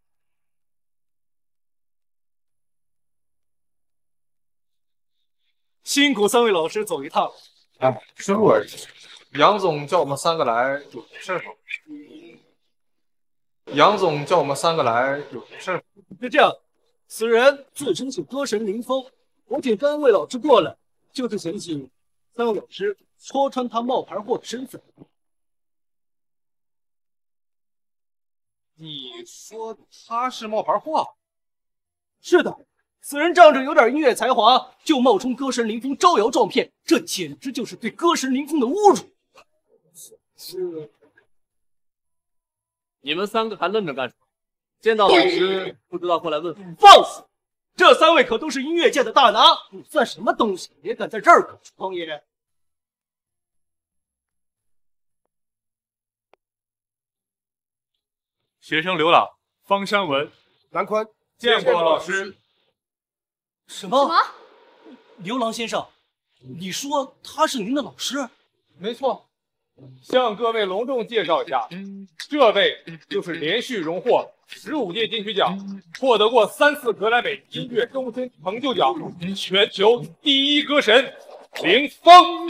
辛苦三位老师走一趟。 哎，师傅儿，杨总叫我们三个来有事儿。杨总叫我们三个来有事儿。 是这样，此人自称是歌神林峰，我请三位老师过来，就是想请三位老师戳穿他冒牌货的身份。 你说他是冒牌货？ 是的，此人仗着有点音乐才华，就冒充歌神林峰招摇撞骗，这简直就是对歌神林峰的侮辱。 是，你们三个还愣着干什么？见到老师不知道过来问问。 放肆！这三位可都是音乐界的大拿，你算什么东西？也敢在这儿口出狂言！ 学生刘朗、方山文、 南坤见过老师。 什么？ 什么？ 刘郎先生，你说他是您的老师？ 没错。 向各位隆重介绍一下，这位就是连续荣获十五届金曲奖，获得过三次格莱美音乐终身成就奖，全球第一歌神林峰。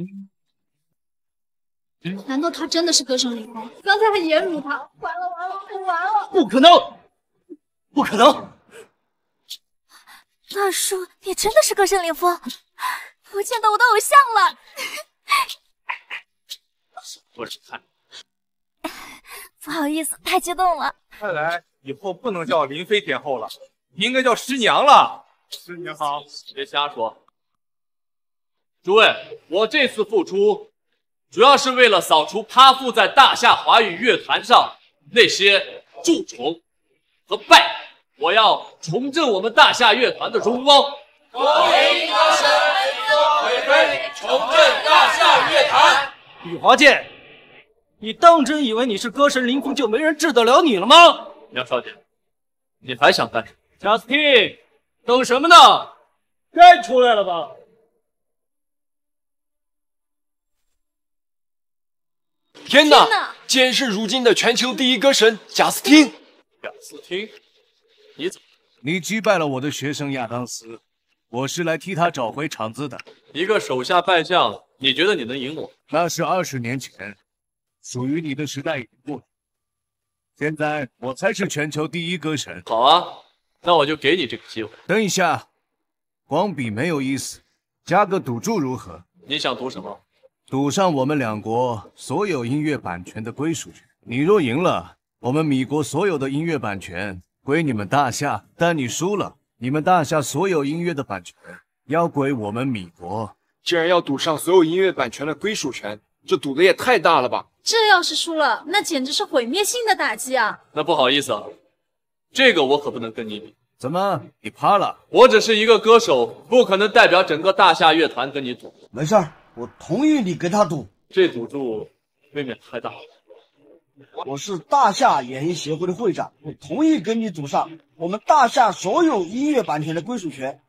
难道他真的是歌神林峰？刚才还言辱他，完了完了完了！ 不可能，不可能！ 大叔，你真的是歌神林峰，我见到我的偶像了。 我只看， 不好意思，太激动了。 看来以后不能叫林飞天后了，应该叫师娘了。 师娘好， 别瞎说。诸位，我这次复出，主要是为了扫除趴附在大夏华语乐坛上那些蛀虫和败。我要重振我们大夏乐团的荣光。 恭迎歌神林峰回归，重振大夏乐坛。 雨华剑。你当真以为你是歌神林峰就没人治得了你了吗？ 杨少姐，你还想干什么 ？Justin， 等什么呢？该出来了吧？ 天哪！ 竟是如今的全球第一歌神贾斯汀。 贾斯汀，你怎么？ 你击败了我的学生亚当斯，我是来替他找回场子的。 一个手下败将，你觉得你能赢我？ 那是二十年前，属于你的时代已经过去。现在我才是全球第一歌神。 好啊，那我就给你这个机会。 等一下，光比没有意思，加个赌注如何？ 你想赌什么？ 赌上我们两国所有音乐版权的归属权。你若赢了，我们米国所有的音乐版权归你们大夏；但你输了，你们大夏所有音乐的版权要归我们米国。 竟然要赌上所有音乐版权的归属权，这赌的也太大了吧！ 这要是输了，那简直是毁灭性的打击啊！ 那不好意思啊，这个我可不能跟你比。 怎么，你怕了？ 我只是一个歌手，不可能代表整个大夏乐团跟你赌。 没事儿，我同意你跟他赌。 这赌注未免太大了。 我是大夏演艺协会的会长，我同意跟你赌上我们大夏所有音乐版权的归属权。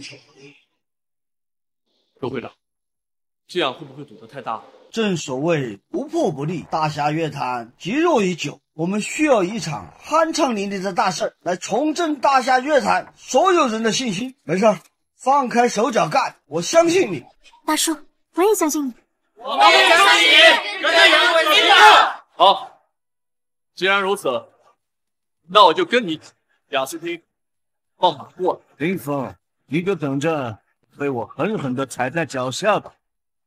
周会长，这样会不会赌得太大了？ 正所谓不破不立，大夏乐坛积弱已久，我们需要一场酣畅淋漓的大事来重振大夏乐坛所有人的信心。没事，放开手脚干，我相信你。 大叔，我也相信你。 我们也相信你，绝对赢会赢的。 好，既然如此，那我就跟你贾斯汀放马过来。 林峰，你就等着被我狠狠地踩在脚下吧。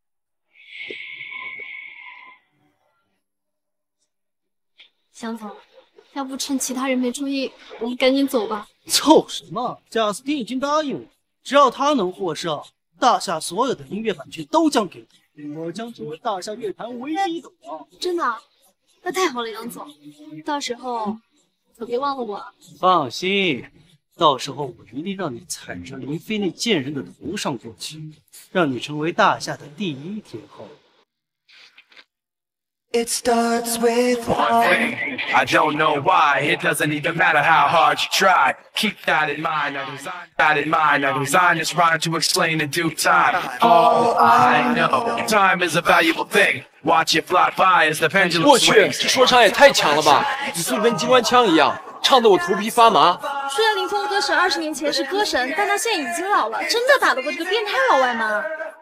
江总，要不趁其他人没注意，我们赶紧走吧。 凑什么？贾斯汀已经答应我，只要他能获胜，大夏所有的音乐版权都将给他，我将成为大夏乐坛唯一的王。 真的？那太好了，杨总，到时候可别忘了我。 放心，到时候我一定让你踩着林飞那贱人的头上过去，让你成为大夏的第一天后。 It starts with one thing. I don't know why. It doesn't even matter how hard you try. Keep that in mind. I design that in mind. I design this rhyme to explain in due time. All I know, time is a valuable thing. Watch it fly by as the pendulum swings. 我去，这说唱也太强了吧！语速跟机关枪一样，唱得我头皮发麻。 虽然林峰歌神二十年前是歌神，但他现在已经老了，真的打得过这个变态老外吗？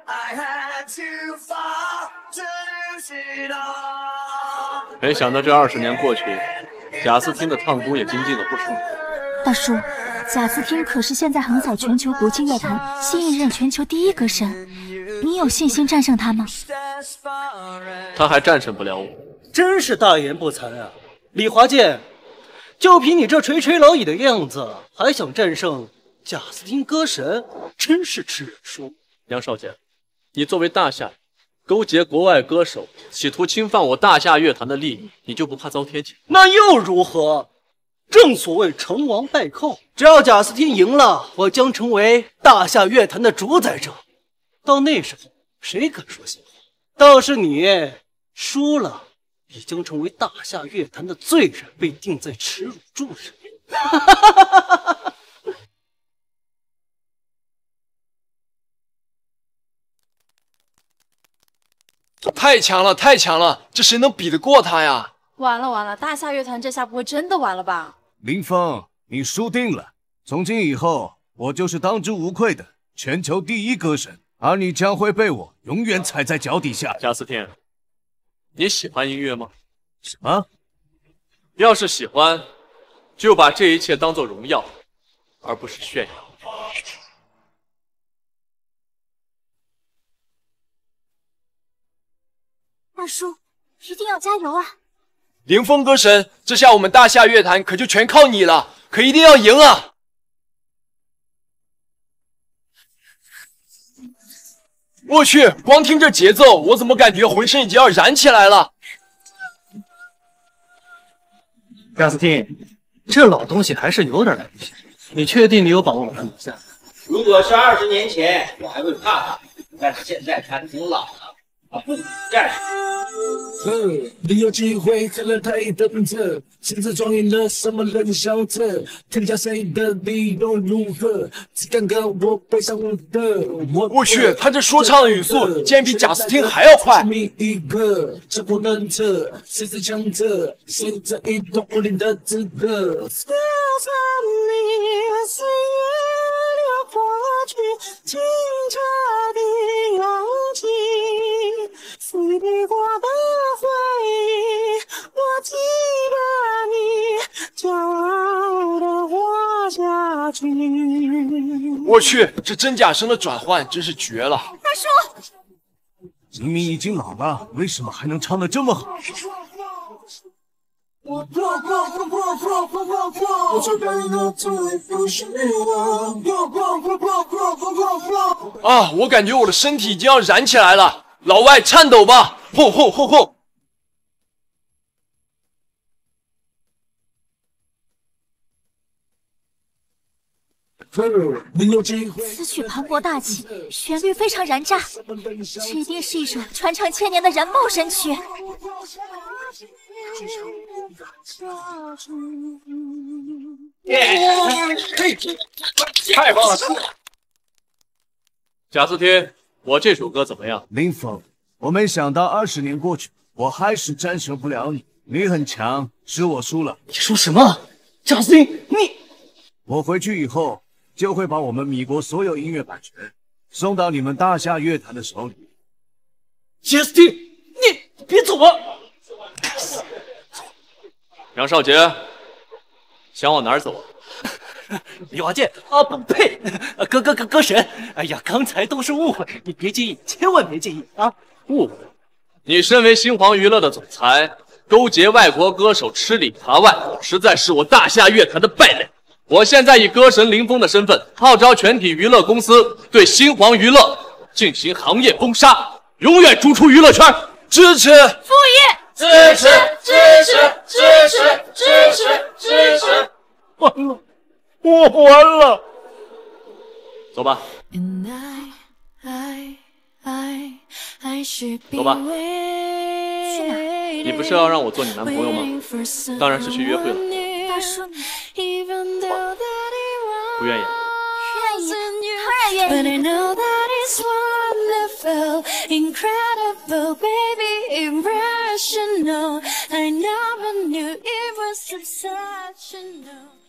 没想到这二十年过去，贾斯汀的唱功也精进了不少。 大叔，贾斯汀可是现在横扫全球国际乐坛新一任全球第一歌神，你有信心战胜他吗？ 他还战胜不了我， 真是大言不惭啊！李华健，就凭你这垂垂老矣的样子，还想战胜贾斯汀歌神，真是痴人说。 杨少杰，你作为大夏勾结国外歌手，企图侵犯我大夏乐坛的利益，你就不怕遭天谴？ 那又如何？正所谓成王败寇，只要贾斯汀赢了，我将成为大夏乐坛的主宰者。到那时候，谁敢说闲话？倒是你输了，你将成为大夏乐坛的罪人，被钉在耻辱柱上。哈哈哈哈哈哈！ 太强了，太强了！这谁能比得过他呀？ 完了完了，大夏乐团这下不会真的完了吧？ 林峰，你输定了！从今以后，我就是当之无愧的全球第一歌神，而你将会被我永远踩在脚底下。 贾斯汀，你喜欢音乐吗？ 什么？ 要是喜欢，就把这一切当作荣耀，而不是炫耀。 大叔，一定要加油啊！ 林峰歌神，这下我们大夏乐坛可就全靠你了，可一定要赢啊！我去，光听这节奏，我怎么感觉浑身已经要燃起来了？ 贾斯汀，这老东西还是有点来气。你确定你有把握把他拿下？ 如果是二十年前，我还会怕他，但是现在他挺老了， 你有机会喝了太等着，现在装赢了什么冷笑着？天下谁的理由如何？只敢跟我背上我的。 我去，他这说唱的语速竟然比贾斯汀还要快！ 一个，这不能测，谁是强者？谁在移动我领的资格？清澈的勇气，随你过的回忆，我记得你，骄傲的活下去。 我去，这真假声的转换真是绝了！ 大叔， 明明已经老了，为什么还能唱得这么好？ 我破破破破破破破破，我做人了从来不是我。破破破破破破破破。 啊，我感觉我的身体已经要燃起来了，老外颤抖吧！轰轰轰轰！ 此曲磅礴大气，旋律非常燃炸，这一定是一首传唱千年的燃爆神曲。 太棒了！贾斯汀，我这首歌怎么样？ 林峰，我没想到二十年过去，我还是战胜不了你。你很强，是我输了。 你说什么？贾斯汀，你…… 我回去以后就会把我们米国所有音乐版权送到你们大夏乐坛的手里。 贾斯汀，你别走啊！ 杨少杰，想往哪儿走啊？李华健啊，不配！歌歌歌歌神，哎呀，刚才都是误会，你别介意，千万别介意啊！ 误会？你身为星皇娱乐的总裁，勾结外国歌手吃里扒外，实在是我大夏乐坛的败类。我现在以歌神林峰的身份，号召全体娱乐公司对星皇娱乐进行行业封杀，永远逐出娱乐圈。支持！ 傅爷， 支持！支持！支持！支持！支持！ 完了，我完了。走吧。走吧。 去哪？ 你不是要让我做你男朋友吗？当然是去约会了。 大叔，你不愿意？ 愿意，当然愿意。 Incredible, baby, irrational. I never knew it was sensational.